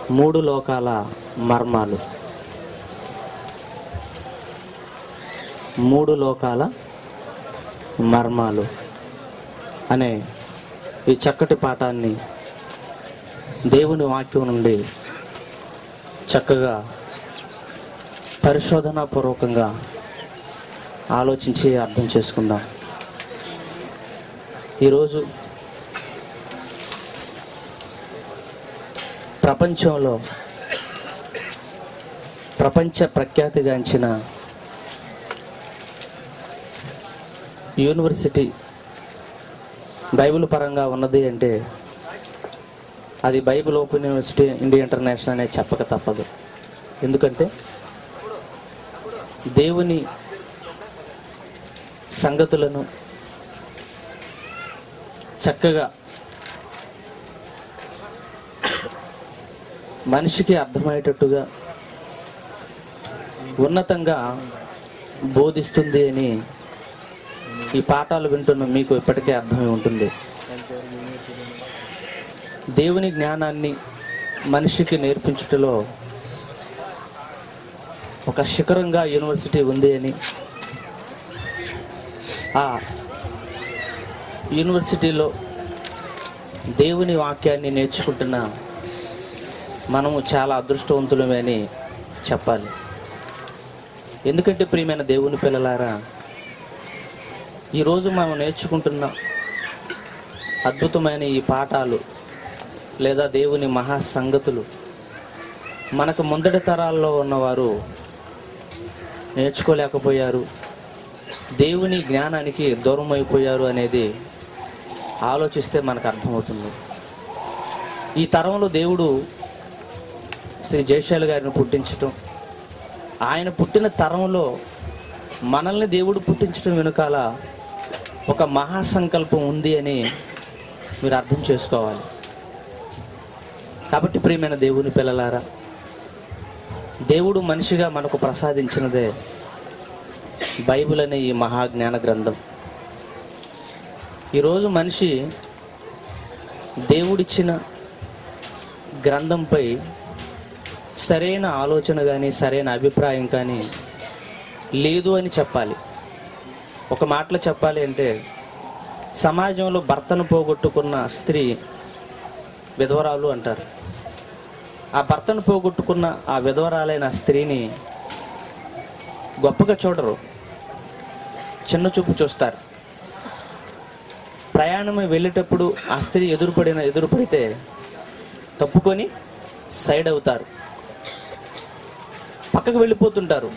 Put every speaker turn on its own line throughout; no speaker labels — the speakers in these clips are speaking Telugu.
మూడు లోకాల మర్మాలు. మూడు లోకాల మర్మాలు అనే ఈ చక్కటి పాఠాన్ని దేవుని వాక్యం నుండి చక్కగా పరిశోధనాపూర్వకంగా ఆలోచించి అర్థం చేసుకుందాం. ఈరోజు ప్రపంచంలో ప్రపంచ ప్రఖ్యాతిగాంచిన యూనివర్సిటీ బైబిల్ పరంగా ఉన్నది అంటే అది bible open university India international అనే చెప్పక తప్పదు. ఎందుకంటే దేవుని సంగతులను చక్కగా మనిషికి అర్థమయ్యేటట్టుగా ఉన్నతంగా బోధిస్తుంది అని ఈ పాఠాలు వింటున్న మీకు ఇప్పటికే అర్థమై ఉంటుంది. దేవుని జ్ఞానాన్ని మనిషికి నేర్పించుటలో ఒక శిఖరంగా యూనివర్సిటీ ఉంది అని, ఆ యూనివర్సిటీలో దేవుని వాక్యాన్ని నేర్చుకుంటున్న మనము చాలా అదృష్టవంతులమే అని చెప్పాలి. ఎందుకంటే ప్రియమైన దేవుని పిల్లలారా, ఈరోజు మనం నేర్చుకుంటున్న అద్భుతమైన ఈ పాఠాలు లేదా దేవుని మహా సంగతులు మనకు ముందటి తరాల్లో ఉన్నవారు నేర్చుకోలేకపోయారు, దేవుని జ్ఞానానికి దూరం అయిపోయారు అనేది ఆలోచిస్తే మనకు అర్థమవుతుంది. ఈ తరంలో దేవుడు శ్రీ జయశాలి గారిని పుట్టించటం, ఆయన పుట్టిన తరంలో మనల్ని దేవుడు పుట్టించడం వెనుకాల ఒక మహాసంకల్పం ఉంది అని మీరు అర్థం చేసుకోవాలి. కాబట్టి ప్రియమైన దేవుని పిల్లలారా, దేవుడు మనిషిగా మనకు ప్రసాదించినదే బైబిల్ అనే ఈ మహాజ్ఞాన గ్రంథం. ఈరోజు మనిషి దేవుడిచ్చిన గ్రంథంపై సరైన ఆలోచన కానీ సరైన అభిప్రాయం కానీ లేదు అని చెప్పాలి. ఒక మాటలో చెప్పాలి అంటే, సమాజంలో భర్తను పోగొట్టుకున్న స్త్రీ విధవరాలు అంటారు. ఆ భర్తను పోగొట్టుకున్న ఆ విధవరాలైన స్త్రీని గొప్పగా చూడరు, చిన్న చూపు చూస్తారు. ప్రయాణం వెళ్ళేటప్పుడు ఆ స్త్రీ ఎదురుపడితే తప్పుకొని సైడ్ అవుతారు, పక్కకు వెళ్ళిపోతుంటారు.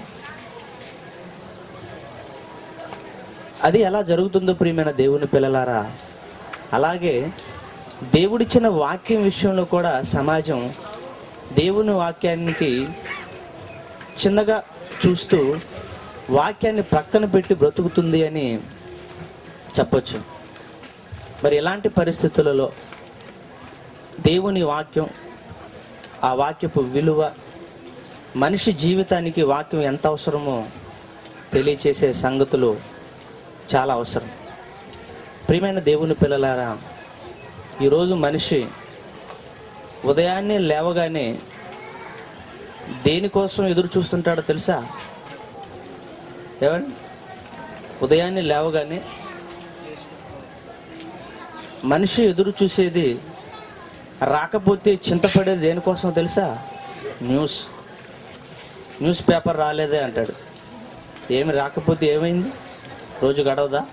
అది ఎలా జరుగుతుందో ప్రియమైన దేవుని పిల్లలారా, అలాగే దేవుడిచ్చిన వాక్యం విషయంలో కూడా సమాజం దేవుని వాక్యానికి చిన్నగా చూస్తూ వాక్యాన్ని ప్రక్కన పెట్టి బ్రతుకుతుంది అని చెప్పొచ్చు. మరి ఇలాంటి పరిస్థితులలో దేవుని వాక్యం, ఆ వాక్యపు విలువ, మనిషి జీవితానికి వాక్యం ఎంత అవసరమో తెలియచేసే సంగతులు చాలా అవసరం. ప్రియమైన దేవుని పిల్లలారా, ఈరోజు మనిషి ఉదయాన్నే లేవగానే దేనికోసం ఎదురు చూస్తుంటాడో తెలుసా? ఏమండి, ఉదయాన్నే లేవగానే మనిషి ఎదురు చూసేది, రాకపోతే చింతపడేది దేనికోసం తెలుసా? న్యూస్ పేపర్ రాలేదే అంటాడు. ఏమి రాకపోతే ఏమైంది, రోజు గడవదా?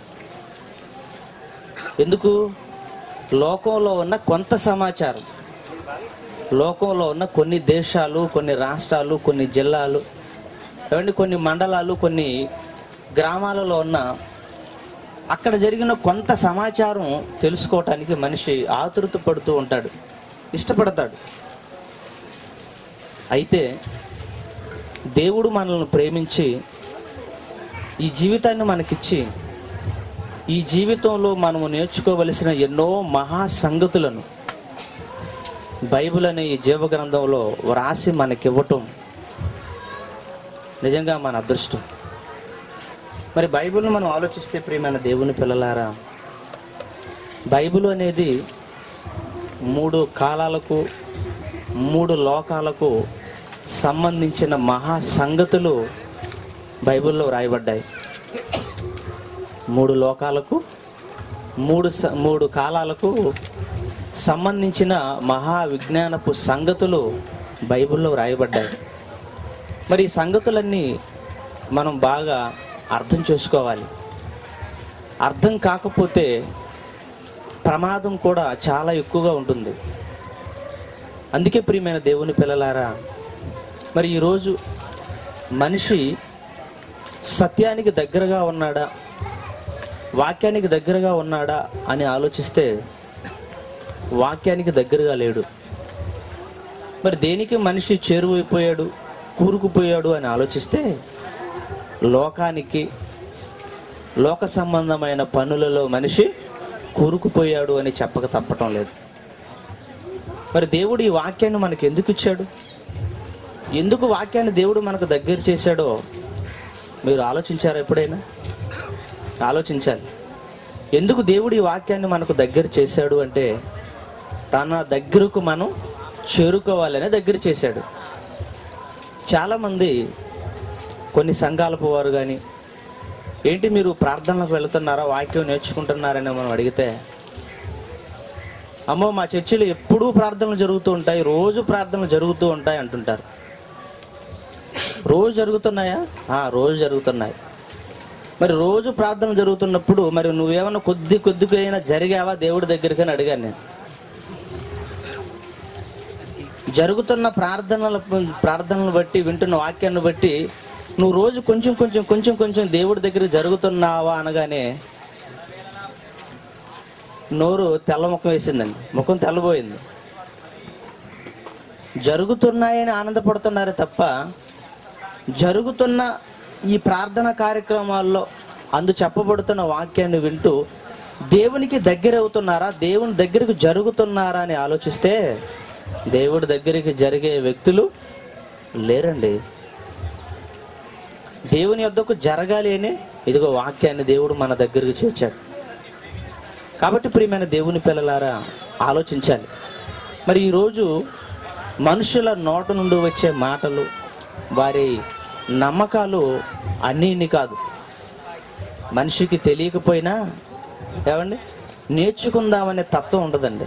ఎందుకు? లోకంలో ఉన్న కొంత సమాచారం, లోకంలో ఉన్న కొన్ని దేశాలు, కొన్ని రాష్ట్రాలు, కొన్ని జిల్లాలు, ఏమండి కొన్ని మండలాలు, కొన్ని గ్రామాలలో ఉన్న అక్కడ జరిగిన కొంత సమాచారం తెలుసుకోవటానికి మనిషి ఆతృత పడుతూ ఉంటాడు, ఇష్టపడతాడు. అయితే దేవుడు మనల్ని ప్రేమించి ఈ జీవితాన్ని మనకిచ్చి, ఈ జీవితంలో మనము నేర్చుకోవలసిన ఎన్నో మహా సంగతులను బైబిల్ అనే ఈ జీవగ్రంథంలో వ్రాసి మనకివ్వటం నిజంగా మన అదృష్టం. మరి బైబిల్ని మనం ఆలోచిస్తే ప్రియమైన దేవుని పిల్లలారా, బైబిల్ అనేది 3 కాలాలకు 3 లోకాలకు సంబంధించిన మహా సంగతులు బైబిల్లో రాయబడ్డాయి. 3 లోకాలకు 3 కాలాలకు సంబంధించిన మహా విజ్ఞానపు సంగతులు బైబిల్లో రాయబడ్డాయి. మరి ఈ సంగతులన్నీ మనం బాగా అర్థం చేసుకోవాలి. అర్థం కాకపోతే ప్రమాదం కూడా చాలా ఎక్కువగా ఉంటుంది. అందుకే ప్రియమైన దేవుని పిల్లలారా, మరి ఈరోజు మనిషి సత్యానికి దగ్గరగా ఉన్నాడా, వాక్యానికి దగ్గరగా ఉన్నాడా అని ఆలోచిస్తే వాక్యానికి దగ్గరగా లేడు. మరి దేనికి మనిషి చేరువైపోయాడు, కూరుకుపోయాడు అని ఆలోచిస్తే లోకానికి, లోక సంబంధమైన పనులలో మనిషి కూరుకుపోయాడు అని చెప్పక తప్పటం లేదు. మరి దేవుడు ఈ వాక్యాన్ని మనకు ఎందుకు ఇచ్చాడు? ఎందుకు వాక్యాన్ని దేవుడు మనకు దగ్గర చేశాడో మీరు ఆలోచించారా? ఎప్పుడైనా ఆలోచించాలి. ఎందుకు దేవుడు ఈ వాక్యాన్ని మనకు దగ్గర చేశాడు అంటే తన దగ్గరకు మనం చేరుకోవాలనే దగ్గర చేశాడు. చాలామంది కొన్ని సంఘాలపు వారు కానీ, ఏంటి మీరు ప్రార్థనలకు వెళుతున్నారా, వాక్యం నేర్చుకుంటున్నారని మనం అడిగితే, అమ్మో మా చర్చిలో ఎప్పుడూ ప్రార్థనలు జరుగుతూ ఉంటాయి, రోజు ప్రార్థనలు జరుగుతూ ఉంటాయి అంటుంటారు. రోజు జరుగుతున్నాయా? రోజు జరుగుతున్నాయి. మరి రోజు ప్రార్థనలు జరుగుతున్నప్పుడు మరి నువ్వేమన్నా కొద్దిగా అయినా జరిగావా దేవుడి దగ్గరికి అని అడిగాను నేను. జరుగుతున్న ప్రార్థనలు బట్టి, వింటున్న వాక్యాన్ని బట్టి నువ్వు రోజు కొంచెం దేవుడి దగ్గర జరుగుతున్నావా అనగానే నోరు తెల్ల ముఖం వేసిందండి, ముఖం తెల్లబోయింది. జరుగుతున్నాయని ఆనందపడుతున్నారే తప్ప జరుగుతున్న ఈ ప్రార్థన కార్యక్రమాల్లో అందు చెప్పబడుతున్న వాక్యాన్ని వింటూ దేవునికి దగ్గర అవుతున్నారా, దేవుని దగ్గరకు జరుగుతున్నారా అని ఆలోచిస్తే దేవుడి దగ్గరికి జరిగే వ్యక్తులు లేరండి. దేవుని యొద్దకు జరగాలి అని ఇదిగో వాక్యాన్ని దేవుడు మన దగ్గరికి చేర్చాడు. కాబట్టి ప్రియమైన దేవుని పిల్లలారా ఆలోచించాలి. మరి ఈరోజు మనుషుల నోట నుండి వచ్చే మాటలు, వారి నమ్మకాలు అన్నీ కాదు. మనిషికి తెలియకపోయినా ఏమండి నేర్చుకుందామనే తత్వం ఉండదండి.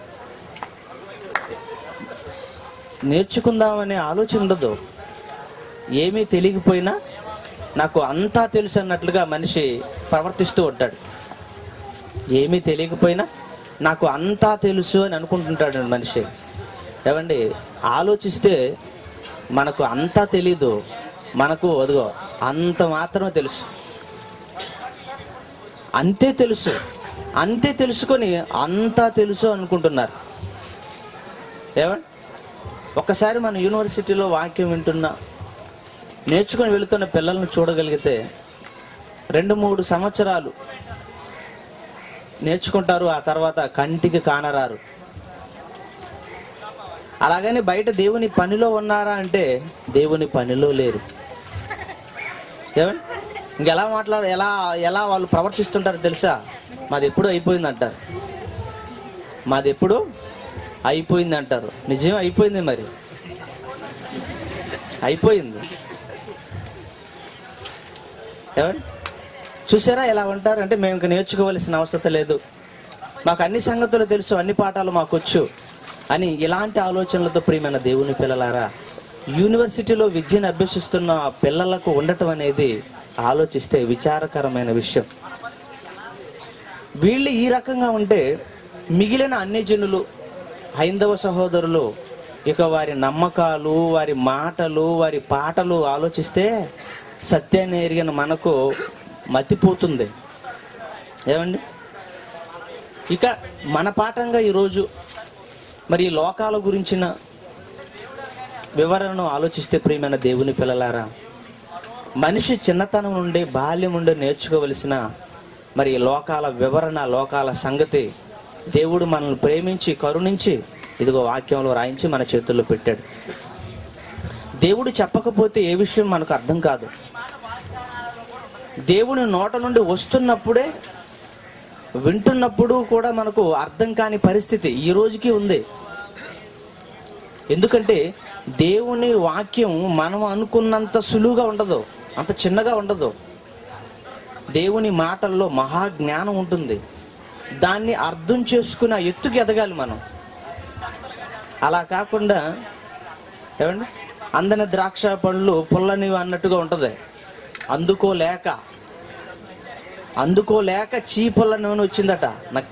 నేర్చుకుందామనే ఆలోచన ఉండదు. ఏమీ తెలియకపోయినా నాకు అంతా తెలుసు అన్నట్లుగా మనిషి ప్రవర్తిస్తూ ఉంటాడు. ఏమీ తెలియకపోయినా నాకు అంతా తెలుసు అని అనుకుంటుంటాడు మనిషి. ఏమండి ఆలోచిస్తే మనకు అంతా తెలీదు, మనకు అదిగో అంత మాత్రమే తెలుసు. అంతే తెలుసుకొని అంతా తెలుసు అనుకుంటున్నారు. ఏమండి ఒక్కసారి మన యూనివర్సిటీలో వాక్యం వింటున్నా, నేర్చుకొని వెళుతున్న పిల్లలను చూడగలిగితే 2-3 సంవత్సరాలు నేర్చుకుంటారు, ఆ తర్వాత కంటికి కానరారు. అలాగని బయట దేవుని పనిలో ఉన్నారా అంటే దేవుని పనిలో లేరు. ఏమండి ఇంకెలా ఎలా వాళ్ళు ప్రవర్తిస్తుంటారో తెలుసా? మాది ఎప్పుడు అయిపోయింది అంటారు. మాది ఎప్పుడు అయిపోయింది అంటారు. నిజమే అయిపోయింది, మరి అయిపోయింది. ఏమండి చూసారా ఎలా ఉంటారు అంటే మేము ఇంకా నేర్చుకోవాల్సిన అవసరం లేదు, మాకు అన్ని సంగతులు తెలుసు, అన్ని పాఠాలు మాకు వచ్చు అని ఇలాంటి ఆలోచనలతో ప్రియమైన దేవుని పిల్లలారా యూనివర్సిటీలో విద్యను అభ్యసిస్తున్న పిల్లలకు ఉండటం అనేది ఆలోచిస్తే విచారకరమైన విషయం. వీళ్ళు ఈ రకంగా ఉంటే మిగిలిన అన్ని జనులు, హైందవ సహోదరులు ఇక వారి నమ్మకాలు, వారి మాటలు, వారి పాటలు ఆలోచిస్తే సత్యాన్ని ఎరిగిన మనకు మతిపోతుంది. ఏమండి ఇక మన పాఠంగా ఈరోజు మరి ఈ లోకాల గురించిన వివరణను ఆలోచిస్తే ప్రియమైన దేవుని పిల్లలారా మనిషి చిన్నతనం నుండి బాల్యం నుండి నేర్చుకోవలసిన మరి లోకాల వివరణ, లోకాల సంగతి దేవుడు మనల్ని ప్రేమించి కరుణించి ఇదిగో వాక్యంలో రాయించి మన చేతుల్లో పెట్టాడు. దేవుడు చెప్పకపోతే ఏ విషయం మనకు అర్థం కాదు. దేవుని నోట నుండి వస్తున్నప్పుడే, వింటున్నప్పుడు కూడా మనకు అర్థం కాని పరిస్థితి ఈ రోజుకి ఉంది. ఎందుకంటే దేవుని వాక్యం మనం అనుకున్నంత సులువుగా ఉండదు, అంత చిన్నగా ఉండదు. దేవుని మాటల్లో మహా జ్ఞానం ఉంటుంది. దాన్ని అర్థం చేసుకుని ఆ ఎత్తుకి ఎదగాలి మనం. అలా కాకుండా ఏమండి అందని ద్రాక్ష పళ్ళు పుల్లనివి అన్నట్టుగా ఉంటుంది. అందుకోలేక చీపుల్లనని వచ్చిందట నక్క.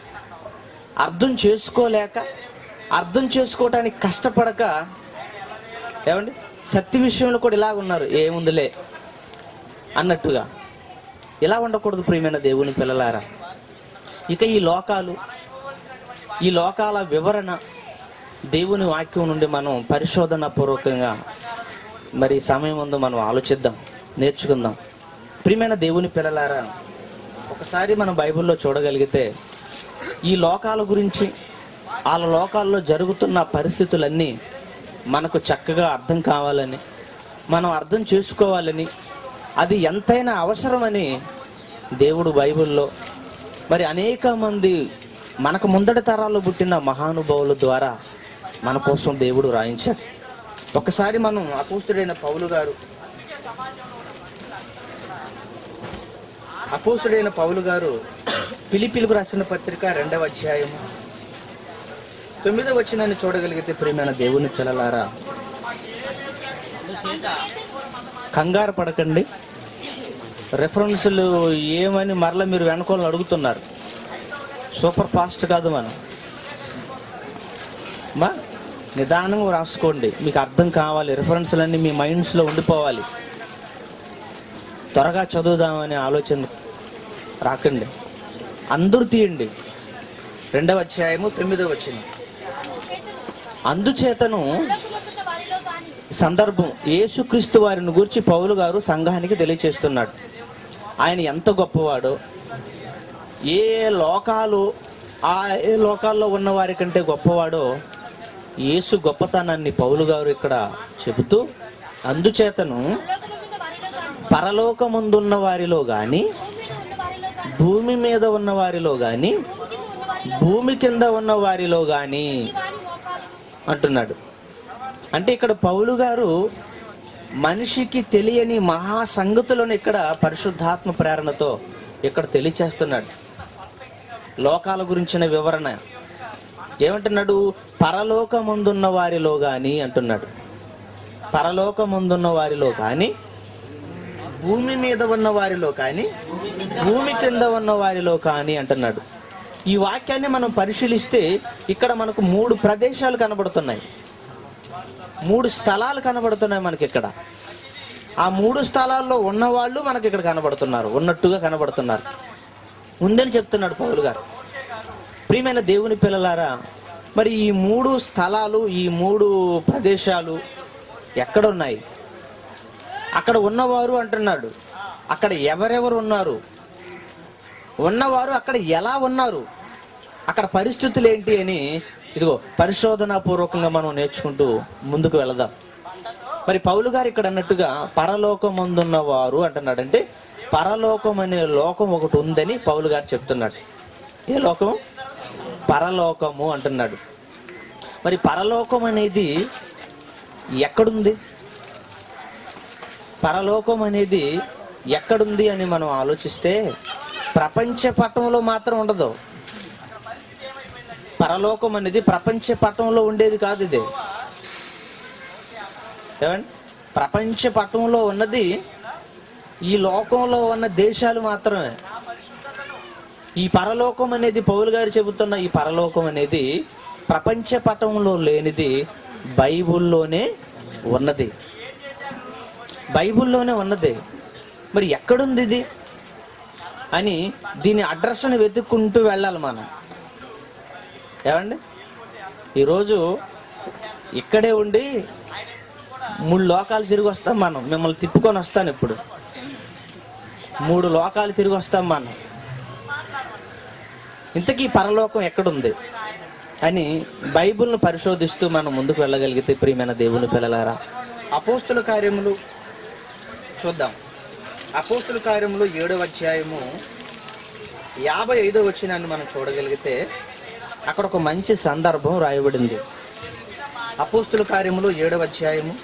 అర్థం చేసుకోవటానికి కష్టపడక ఏమండి సత్య విషయంలో కూడా ఇలా ఉన్నారు, ఏముందిలే అన్నట్టుగా. ఇలా ఉండకూడదు ప్రియమైన దేవుని పిల్లలారా. ఇక ఈ లోకాల వివరణ దేవుని వాక్యం నుండి మనం పరిశోధన పూర్వకంగా మరి సమయం ముందు మనం ఆలోచిద్దాం, నేర్చుకుందాం. ప్రియమైన దేవుని పిల్లలారా, ఒకసారి మనం బైబిల్లో చూడగలిగితే ఈ లోకాల గురించి, ఆ లోకాల్లో జరుగుతున్న పరిస్థితులన్నీ మనకు చక్కగా అర్థం కావాలని, మనం అర్థం చేసుకోవాలని, అది ఎంతైనా అవసరమని దేవుడు బైబిల్లో మరి అనేక మంది మనకు ముందటి తరాల్లో పుట్టిన మహానుభావుల ద్వారా మన కోసం దేవుడు రాయించాడు. ఒకసారి మనం అపోస్తుడైన పౌలు గారు ఫిలిప్పీలకు రాసిన పత్రిక 2వ అధ్యాయము 9వ వచనాన్ని చూడగలిగితే ప్రియమైన దేవుని పిల్లలారా, కంగారు పడకండి. రెఫరెన్స్లు ఏమని మరలా మీరు వెనుకోవాలని అడుగుతున్నారు. సూపర్ ఫాస్ట్ కాదు, మనం నిదానంగా రాసుకోండి. మీకు అర్థం కావాలి, రెఫరెన్స్లన్నీ మీ మైండ్స్లో ఉండిపోవాలి. త్వరగా చదువుదామనే ఆలోచన రాకండి, అందరూ తీయండి. 2వ అధ్యాయము 9వ వచనం. అందుచేతను సందర్భం యేసుక్రీస్తు వారిని గురించి పౌలు గారు సంఘానికి తెలియచేస్తున్నాడు. ఆయన ఎంత గొప్పవాడో, ఏ లోకాల్లో ఉన్న వారి కంటే గొప్పవాడో యేసు గొప్పతనాన్ని పౌలు గారు ఇక్కడ చెబుతూ, అందుచేతను పరలోకమందున్న వారిలో గాని, భూమి మీద ఉన్న వారిలో గాని, భూమి కింద ఉన్న వారిలో గాని అంటున్నాడు. అంటే ఇక్కడ పౌలు గారు మనిషికి తెలియని మహా సంగతులను ఇక్కడ పరిశుద్ధాత్మ ప్రేరణతో ఇక్కడ తెలియచేస్తున్నాడు. లోకాల గురించిన వివరణ ఏమంటున్నాడు? పరలోకమందున్న వారిలో గాని అంటున్నాడు. పరలోకమందున్న వారిలో కానీ, భూమి మీద ఉన్న వారిలో కానీ, భూమి కింద ఉన్న వారిలో కానీ అంటున్నాడు. ఈ వాక్యాన్ని మనం పరిశీలిస్తే ఇక్కడ మనకు 3 ప్రదేశాలు కనబడుతున్నాయి, 3 స్థలాలు కనబడుతున్నాయి మనకి ఇక్కడ. ఆ 3 స్థలాల్లో ఉన్నవాళ్ళు మనకి ఇక్కడ కనబడుతున్నారు, ఉన్నట్టుగా కనబడుతున్నారు ఉందని చెప్తున్నాడు పౌలు గారు. ప్రియమైన దేవుని పిల్లలారా, మరి ఈ 3 స్థలాలు, ఈ 3 ప్రదేశాలు ఎక్కడున్నాయి? అక్కడ ఉన్నవారు అంటున్నాడు. అక్కడ ఎవరెవరు ఉన్నారు? ఉన్నవారు అక్కడ ఎలా ఉన్నారు? అక్కడ పరిస్థితులు ఏంటి అని ఇదిగో పరిశోధనా పూర్వకంగా మనం నేర్చుకుంటూ ముందుకు వెళదాం. మరి పౌలు గారు ఇక్కడ అన్నట్టుగా పరలోకమందున్న వారు అంటున్నాడు. అంటే పరలోకం అనే లోకం ఒకటి ఉందని పౌలు గారు చెప్తున్నాడు. ఏ లోకం? పరలోకము అంటున్నాడు. మరి పరలోకం అనేది ఎక్కడుంది? పరలోకం అనేది ఎక్కడుంది అని మనం ఆలోచిస్తే ప్రపంచ పటంలో మాత్రం ఉండదు. పరలోకం అనేది ప్రపంచ పటంలో ఉండేది కాదు. ఇది ఏమండి, ప్రపంచ పటంలో ఉన్నది ఈ లోకంలో ఉన్న దేశాలు మాత్రమే. ఈ పరలోకం అనేది పౌలు గారు చెబుతున్న ఈ పరలోకం అనేది ప్రపంచ పటంలో లేనిది, బైబిల్లోనే ఉన్నది. బైబిల్లోనే ఉన్నది. మరి ఎక్కడుంది ఇది అని దీని అడ్రస్ని వెతుక్కుంటూ వెళ్ళాలి మనం. ఏమండి, ఈరోజు ఇక్కడే ఉండి 3 లోకాలు తిరిగి వస్తాం మనం. మిమ్మల్ని తిప్పుకొని వస్తాను ఇప్పుడు. 3 లోకాలు తిరిగి వస్తాం మనం. ఇంతకీ పరలోకం ఎక్కడుంది అని బైబిల్ను పరిశోధిస్తూ మనం ముందుకు వెళ్ళగలిగితే ప్రియమైన దేవుని పిల్లలారా, అపోస్తుల కార్యములు చూద్దాం. అపోస్తుల కార్యములు 7వ అధ్యాయము 55వ వచనాన్ని మనం చూడగలిగితే అక్కడ ఒక మంచి సందర్భం రాయబడింది. అపోస్తుల కార్యములు 7వ అధ్యాయము,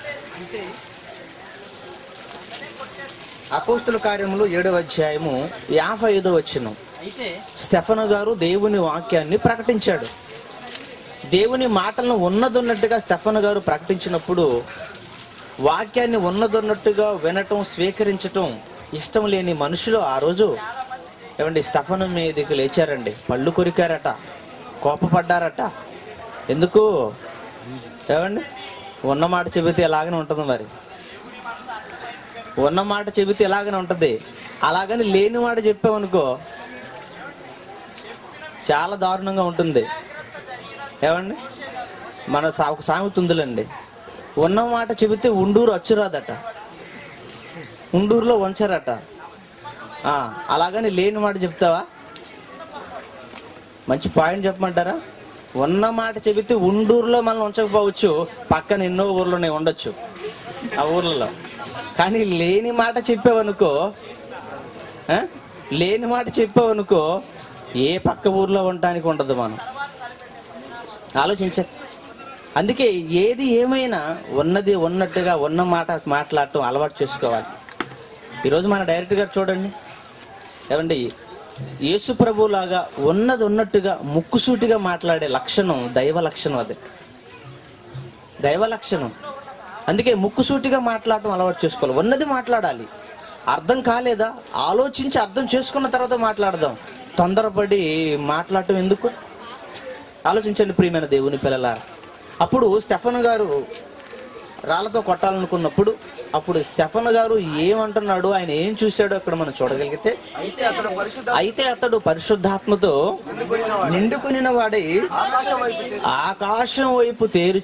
అపోస్తుల కార్యములు 7వ అధ్యాయము 55వ వచనం.
అయితే
స్టెఫను గారు దేవుని వాక్యాన్ని ప్రకటించాడు. దేవుని మాటలను ఉన్నదొన్నట్టుగా స్టెఫను గారు ప్రకటించినప్పుడు వాక్యాన్ని ఉన్నదొన్నట్టుగా వినటం, స్వీకరించటం ఇష్టం లేని మనుషులు ఆ రోజు ఏమండి స్టెఫను మీదకి లేచారండి. పళ్ళు కొరికారట, కోపపడ్డారట. ఎందుకు ఏమండి? ఉన్న మాట చెబితే ఎలాగనే ఉంటుంది. మరి ఉన్న మాట చెబితే ఎలాగనే ఉంటుంది. అలాగని లేని మాట చెప్పామనుకో చాలా దారుణంగా ఉంటుంది. ఏమండి? మన సామెత ఉందిలేండి, ఉన్న మాట చెబితే ఉండూరు అచ్చురాదట, ఉండూరులో వంచరట. అలాగని లేని మాట చెప్తావా? మంచి పాయింట్ చెప్పమంటారా? ఉన్న మాట చెబితే ఉండూరులో మనం ఉంచకపోవచ్చు, పక్కన ఎన్నో ఊర్లోనే ఉండొచ్చు ఆ ఊర్లలో. కానీ లేని మాట చెప్పావనుకో, లేని మాట చెప్పావనుకో ఏ పక్క ఊర్లో ఉండటానికి ఉండదు. మనం ఆలోచించ. అందుకే ఏది ఏమైనా ఉన్నది ఉన్నట్టుగా ఉన్న మాట మాట్లాడటం అలవాటు చేసుకోవాలి. ఈరోజు మన డైరెక్టర్ గారు చూడండి, ఏమండి యేసు ప్రభులాగా ఉన్నది ఉన్నట్టుగా ముక్కుసూటిగా మాట్లాడే లక్షణం దైవ లక్షణం. అది దైవ లక్షణం. అందుకే ముక్కుసూటిగా మాట్లాడటం అలవాటు చేసుకోవాలి. ఉన్నది మాట్లాడాలి. అర్థం కాలేదా ఆలోచించి అర్థం చేసుకున్న తర్వాత మాట్లాడదాం. తొందరపడి మాట్లాడటం ఎందుకు? ఆలోచించండి ప్రియమైన దేవుని పిల్లలారా. అప్పుడు స్టెఫను గారు రాళ్లతో కొట్టాలనుకున్నప్పుడు అప్పుడు స్టెఫను గారు ఏమంటున్నాడు, ఆయన ఏం చూశాడో అక్కడ మనం చూడగలిగితే, అయితే అతడు పరిశుద్ధాత్మతో నిండుకొనిన వాడై ఆకాశం వైపు తేరు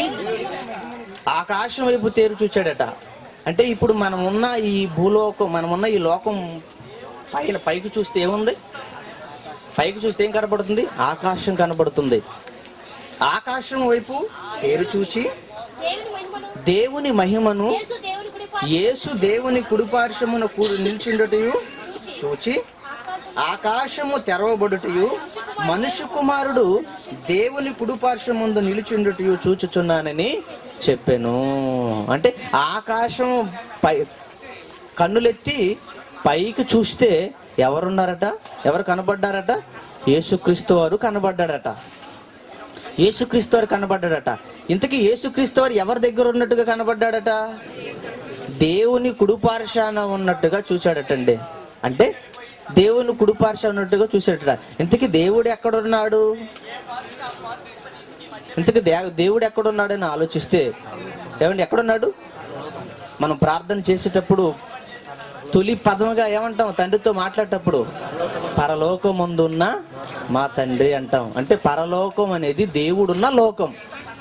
చూచాడట. అంటే ఇప్పుడు మనమున్న ఈ భూలోకం, మనమున్న ఈ లోకం పైకి చూస్తే ఏముంది? పైకి చూస్తే ఏం కనబడుతుంది? ఆకాశం కనబడుతుంది. ఆకాశం వైపు తేరు చూచి దేవుని మహిమను యేసు దేవుని కుడిపార్శ్వమున నిల్చుండుటయు చూచి ఆకాశము తెరవబడుటయు మనుష్య కుమారుడు దేవుని కుడిపార్శ్వముందు నిలుచుండుటయు చూచుచున్నానని చెప్పాను. అంటే ఆకాశం పై కన్నులెత్తి పైకి చూస్తే ఎవరున్నారట? ఎవరు కనబడ్డారట? యేసుక్రీస్తు వారు కనబడ్డాడట. యేసుక్రీస్తు వారు కనబడ్డాడట. ఇంతకీ యేసుక్రీస్తు వారు ఎవరి దగ్గర ఉన్నట్టుగా కనబడ్డాడట? దేవుని కుడిపార్శ్వాన ఉన్నట్టుగా చూశాడటండి. అంటే దేవుని కుడిపార్శ్వాన ఉన్నట్టుగా చూశాడట. ఇంతకీ దేవుడు ఎక్కడున్నాడు? ఇంతకీ దేవుడు ఎక్కడున్నాడని ఆలోచిస్తే ఏమండి ఎక్కడున్నాడు? మనం ప్రార్థన చేసేటప్పుడు తొలి పదముగా ఏమంటాం? తండ్రితో మాట్లాడేటప్పుడు పరలోకమందున్న మా తండ్రి అంటాం. అంటే పరలోకం అనేది దేవుడున్న లోకం.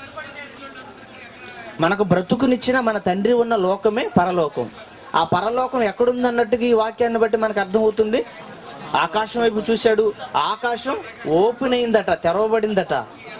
మనకు బ్రతుకునిచ్చిన మన తండ్రి ఉన్న లోకమే పరలోకం. ఆ పరలోకం ఎక్కడుందన్నట్టుగా ఈ వాక్యాన్ని బట్టి మనకు అర్థమవుతుంది. ఆకాశం వైపు చూశాడు, ఆకాశం ఓపెన్ అయిందట, తెరవబడిందట.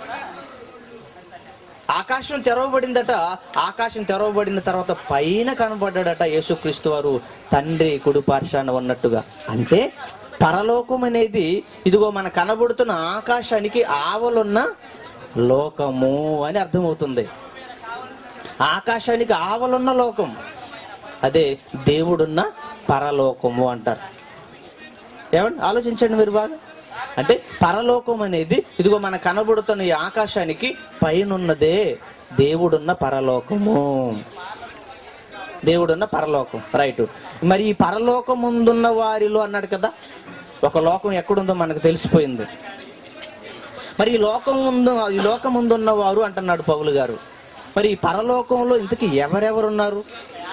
ఆకాశం తెరవబడిందట. ఆకాశం తెరవబడిన తర్వాత పైన కనబడ్డాడట యేసుక్రీస్తు వారు తండ్రి కుడిపార్శ్వాన ఉన్నట్టుగా. అంటే పరలోకం అనేది ఇదిగో మన కనబడుతున్న ఆకాశానికి ఆవలున్న లోకము అని అర్థమవుతుంది. ఆకాశానికి ఆవలున్న లోకం, అదే దేవుడున్న పరలోకము అంటారు. ఏమండి ఆలోచించండి మీరు బాగా. అంటే పరలోకం అనేది ఇదిగో మన కనబడుతున్న ఈ ఆకాశానికి పైనున్నదే దేవుడున్న పరలోకము. దేవుడున్న పరలోకం, రైట్. మరి ఈ పరలోకం ముందున్న వారిలో అన్నాడు కదా, ఒక లోకం ఎక్కడుందో మనకు తెలిసిపోయింది. మరి ఈ లోకం ముందున్న వారు అంటున్నాడు పౌలు గారు. మరి ఈ పరలోకంలో ఇంతకీ ఎవరెవరున్నారు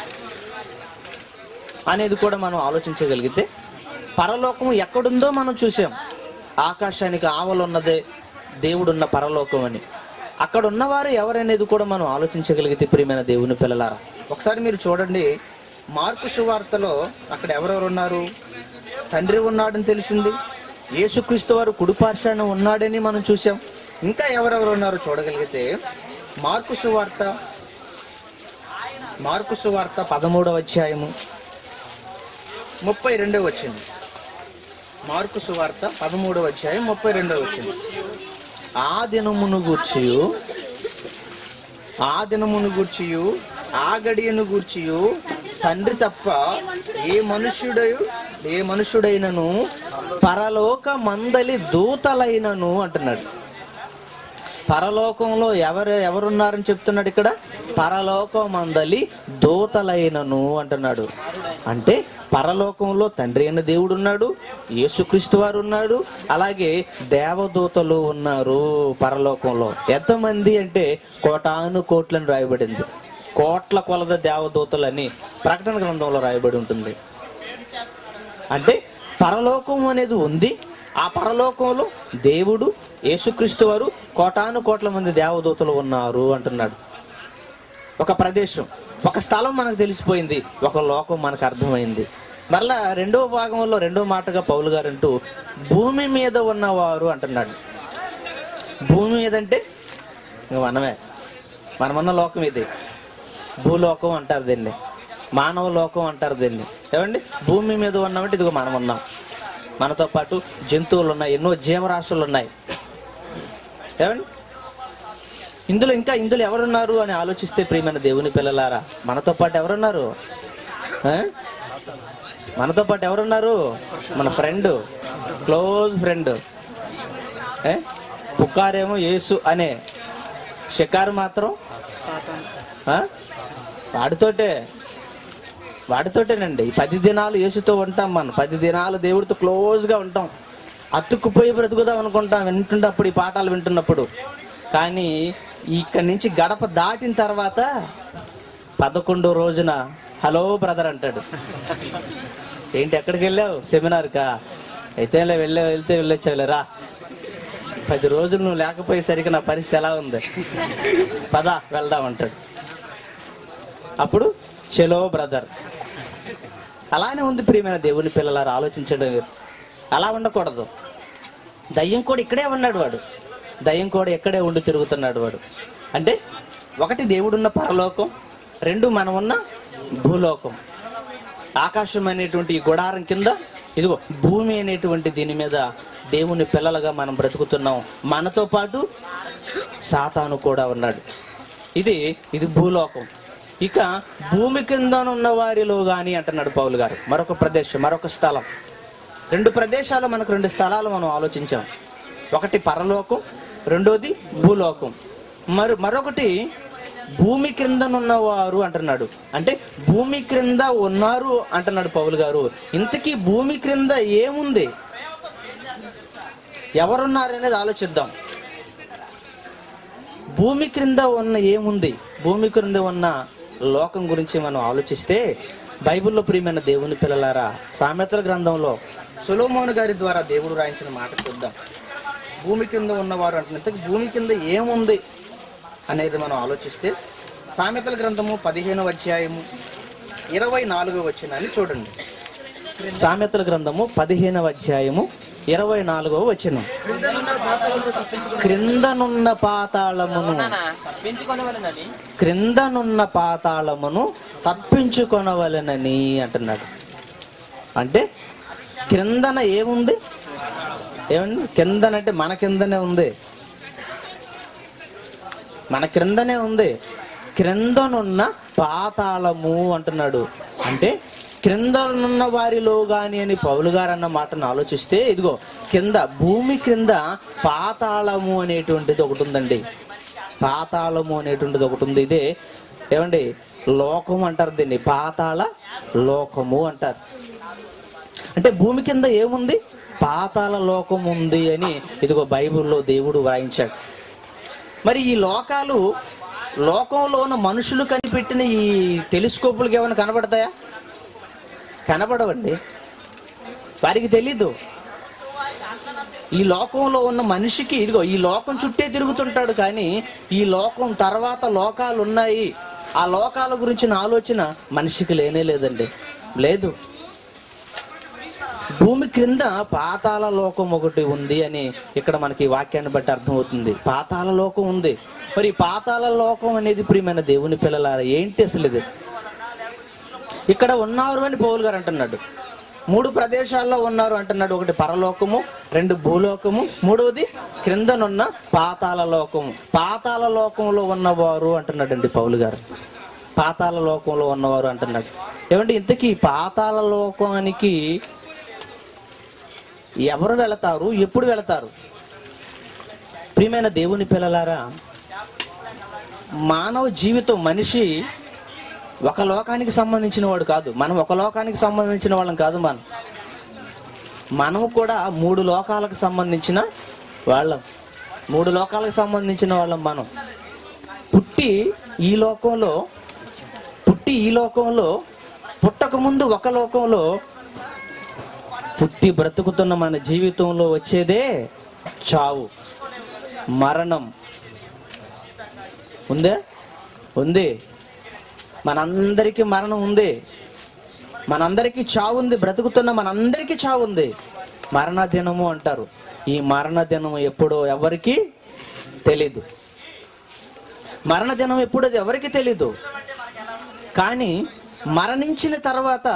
అనేది కూడా మనం ఆలోచించగలిగితే, పరలోకం ఎక్కడుందో మనం చూసాం. ఆకాశానికి ఆవలున్నదే దేవుడున్న పరలోకం అని. అక్కడ ఉన్నవారు ఎవరనేది కూడా మనం ఆలోచించగలిగితే ప్రియమైన దేవుని పిల్లలారా, ఒకసారి మీరు చూడండి మార్కు సువార్తలో అక్కడ ఎవరెవరు ఉన్నారు? తండ్రి ఉన్నాడని తెలిసింది, యేసుక్రీస్తు వారు కుడిపార్శ్వాన ఉన్నాడని మనం చూసాం. ఇంకా ఎవరెవరు ఉన్నారో చూడగలిగితే మార్కు సువార్త 13వ అధ్యాయము 32వ వచనం. మార్కు సువార్త 13వ అధ్యాయం 32వ వచనం. ఆ దినమును గూర్చి ఆ దినమును గూర్చియు ఆ గడియను గూర్చియు తండ్రి తప్ప ఏ మనుష్యుడైనను పరలోక మందలి దూతలైనను అంటున్నాడు. పరలోకంలో ఎవరున్నారని చెప్తున్నాడు ఇక్కడ? పరలోక మందలి దూతలైనను అంటున్నాడు. అంటే పరలోకంలో తండ్రి అయిన దేవుడు ఉన్నాడు, యేసుక్రీస్తు వారు ఉన్నాడు, అలాగే దేవదూతలు ఉన్నారు పరలోకంలో. ఎంతమంది అంటే కోటాను కోట్లని రాయబడింది. కోట్ల కొలద దేవదూతలని ప్రకటన గ్రంథంలో రాయబడి ఉంటుంది. అంటే పరలోకం అనేది ఉంది. ఆ పరలోకంలో దేవుడు, యేసుక్రీస్తు వారు, కోటాను కోట్ల మంది దేవదూతలు ఉన్నారు అంటున్నాడు. ఒక ప్రదేశం, ఒక స్థలం మనకు తెలిసిపోయింది, ఒక లోకం మనకు అర్థమైంది. మరలా రెండవ భాగంలో రెండో మాటగా పౌలు గారు అంటూ భూమి మీద ఉన్నవారు అంటున్నాడు. భూమి మీద అంటే మనమున్న లోకం ఇది. భూలోకం అంటారు దీన్ని, మానవ లోకం అంటారు దీన్ని. ఏమండి, భూమి మీద ఉన్నామంటే ఇదిగో మనం ఉన్నాం. మనతో పాటు జంతువులు ఉన్నాయి, ఎన్నో జీవరాశులు ఉన్నాయి. ఏమండి, ఇందులో ఎవరున్నారు అని ఆలోచిస్తే ప్రియమైన దేవుని పిల్లలారా, మనతో పాటు ఎవరున్నారు? మనతో పాటు ఎవరున్నారు? మన ఫ్రెండ్, క్లోజ్ ఫ్రెండ్. పుకారేమో యేసు అనే, షికారు మాత్రం వాడితోటేనండి. 10 దినాలు యేసుతో ఉంటాం మనం, 10 దినాలు దేవుడితో క్లోజ్గా ఉంటాం, అతుక్కుపోయి బ్రతుకుదాం అనుకుంటాం వింటున్నప్పుడు, ఈ పాఠాలు వింటున్నప్పుడు. కానీ ఇక్కడి నుంచి గడప దాటిన తర్వాత 11వ రోజున హలో బ్రదర్ అంటాడు. ఏంటి ఎక్కడికి వెళ్ళావు? సెమినార్కా? అయితే వెళ్తే వెళ్ళొచ్చావులేరా, 10 రోజులు నువ్వు లేకపోయేసరికి నా పరిస్థితి ఎలా ఉంది, పదా వెళ్దాం అంటాడు. అప్పుడు చలో బ్రదర్. అలానే ఉంది ప్రియమైన దేవుని పిల్లలారా, ఆలోచించడం. అలా ఉండకూడదు. దయ్యం కూడా ఇక్కడే ఉన్నాడు వాడు, దయ్యం కూడా ఎక్కడే ఉండి తిరుగుతున్నాడు వాడు. అంటే ఒకటి దేవుడున్న పరలోకం, 2 మనం ఉన్న భూలోకం. ఆకాశం అనేటువంటి ఈ గుడారం కింద ఇదిగో భూమి అనేటువంటి దీని మీద దేవుని పిల్లలుగా మనం బ్రతుకుతున్నాం. మనతో పాటు సాతాను కూడా ఉన్నాడు. ఇది భూలోకం. ఇక భూమి కింద ఉన్న వారిలో గాని అంటున్నాడు పౌలు గారు. మరొక ప్రదేశం, మరొక స్థలం. 2 ప్రదేశాలు మనకు, 2 స్థలాలు మనం ఆలోచించాం. ఒకటి పరలోకం, రెండోది భూలోకం. మరొకటి భూమి క్రిందనున్నవారు అంటున్నాడు. అంటే భూమి క్రింద ఉన్నారు అంటున్నాడు పౌలు గారు. ఇంతకీ భూమి క్రింద ఏముంది, ఎవరున్నారనేది ఆలోచిద్దాం. భూమి క్రింద ఉన్న ఏముంది, భూమి క్రింద ఉన్న లోకం గురించి మనం ఆలోచిస్తే బైబిల్లో ప్రియమైన దేవుని పిల్లలారా, సామెతల గ్రంథంలో సొలొమోను గారి ద్వారా దేవుడు రాయించిన మాట చూద్దాం. భూమి కింద ఉన్నవారు అంటే భూమి కింద ఏముంది అనేది మనం ఆలోచిస్తే సామెతల గ్రంథము 15వ అధ్యాయము 24వ వచనాన్ని చూడండి. సామెతల గ్రంథము 15వ అధ్యాయము 24వ వచనం. క్రిందనున్న పాతాళమును తప్పించుకొనవలెనని అంటున్నాడు. అంటే క్రిందన ఏముంది? ఏమండి, కిందనంటే మన కిందనే ఉంది, మన క్రిందనే ఉంది. క్రిందనున్న పాతాళము అంటున్నాడు. అంటే క్రిందనున్న వారిలో గాని అని పౌలు గారు అన్న మాటను ఆలోచిస్తే ఇదిగో కింద, భూమి క్రింద పాతాళము అనేటువంటిది ఒకటి ఉందండి. పాతాళము అనేటువంటిది ఒకటి ఉంది. ఇదే ఏమండి లోకం అంటారు దీన్ని, పాతాళ లోకము అంటారు. అంటే భూమి కింద ఏముంది? పాతాళ లోకం ఉంది అని ఇదిగో బైబిల్లో దేవుడు వ్రాయించాడు. మరి ఈ లోకంలో ఉన్న మనుషులు కనిపెట్టిన ఈ టెలిస్కోపులకి ఏమైనా కనబడతాయా? కనబడవండి, వారికి తెలీదు. ఈ లోకంలో ఉన్న మనిషికి ఇదిగో ఈ లోకం చుట్టే తిరుగుతుంటాడు, కానీ ఈ లోకం తర్వాత లోకాలు ఉన్నాయి, ఆ లోకాల గురించిన ఆలోచన మనిషికి లేనే లేదండి, లేదు. భూమి క్రింద పాతాళ లోకం ఒకటి ఉంది అని ఇక్కడ మనకి ఈ వాక్యాన్ని బట్టి అర్థమవుతుంది. పాతాళ లోకం ఉంది. మరి పాతాళ లోకం అనేది ప్రియమైన దేవుని పిల్లలారా ఏంటి అసలు? ఇది ఇక్కడ ఉన్నారు అని పౌలు గారు అంటున్నాడు. 3 ప్రదేశాల్లో ఉన్నారు అంటున్నాడు. ఒకటి పరలోకము, 2 భూలోకము, 3వది క్రిందనున్న పాతాళ లోకము. పాతాళ లోకంలో ఉన్నవారు అంటున్నాడండి పౌలు గారు. పాతాళ లోకంలో ఉన్నవారు అంటున్నాడు. ఏమంటే ఇంతకీ పాతాళ లోకానికి ఎవరు వెళతారు, ఎప్పుడు వెళతారు? ప్రియమైన దేవుని పిల్లలారా, మానవ జీవితం, మనిషి ఒక లోకానికి సంబంధించిన వాడు కాదు. మనం ఒక లోకానికి సంబంధించిన వాళ్ళం కాదు. మనము కూడా 3 లోకాలకు సంబంధించిన వాళ్ళం. 3 లోకాలకు సంబంధించిన వాళ్ళం. మనం పుట్టి ఈ లోకంలో పుట్టక ముందు ఒక లోకంలో, పుట్టి బ్రతుకుతున్న మన జీవితంలో వచ్చేదే చావు, మరణం. ఉంది. మనందరికీ మరణం ఉంది, మనందరికీ చావు ఉంది. బ్రతుకుతున్న మనందరికీ చావు ఉంది. మరణ దినము అంటారు. ఈ మరణ దినం ఎప్పుడో ఎవరికి తెలీదు. మరణ దినం ఎప్పుడో ఎవరికి తెలీదు. కానీ మరణించిన తర్వాత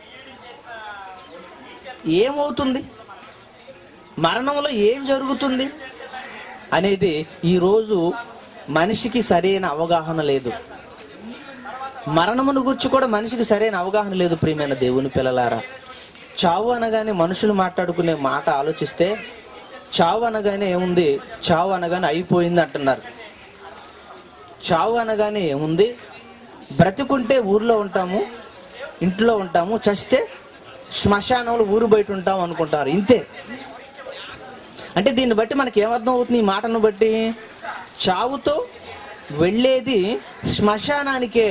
ఏమవుతుంది, మరణంలో ఏం జరుగుతుంది అనేది ఈరోజు మనిషికి సరైన అవగాహన లేదు. మరణమును గురించి కూడా మనిషికి సరైన అవగాహన లేదు. ప్రియమైన దేవుని పిల్లలారా, చావు అనగానే మనుషులు మాట్లాడుకునే మాట ఆలోచిస్తే, చావు అనగానే ఏముంది, చావు అనగానే అయిపోయింది అంటున్నారు. చావు అనగానే ఏముంది, బ్రతుకుంటే ఊర్లో ఉంటాము, ఇంట్లో ఉంటాము, చస్తే శ్మశానంలో ఊరు బయట ఉంటాం అనుకుంటారు. ఇంతే. అంటే దీన్ని బట్టి మనకి ఏమర్థం అవుతుంది? ఈ మాటను బట్టి చావుతో వెళ్ళేది శ్మశానానికే.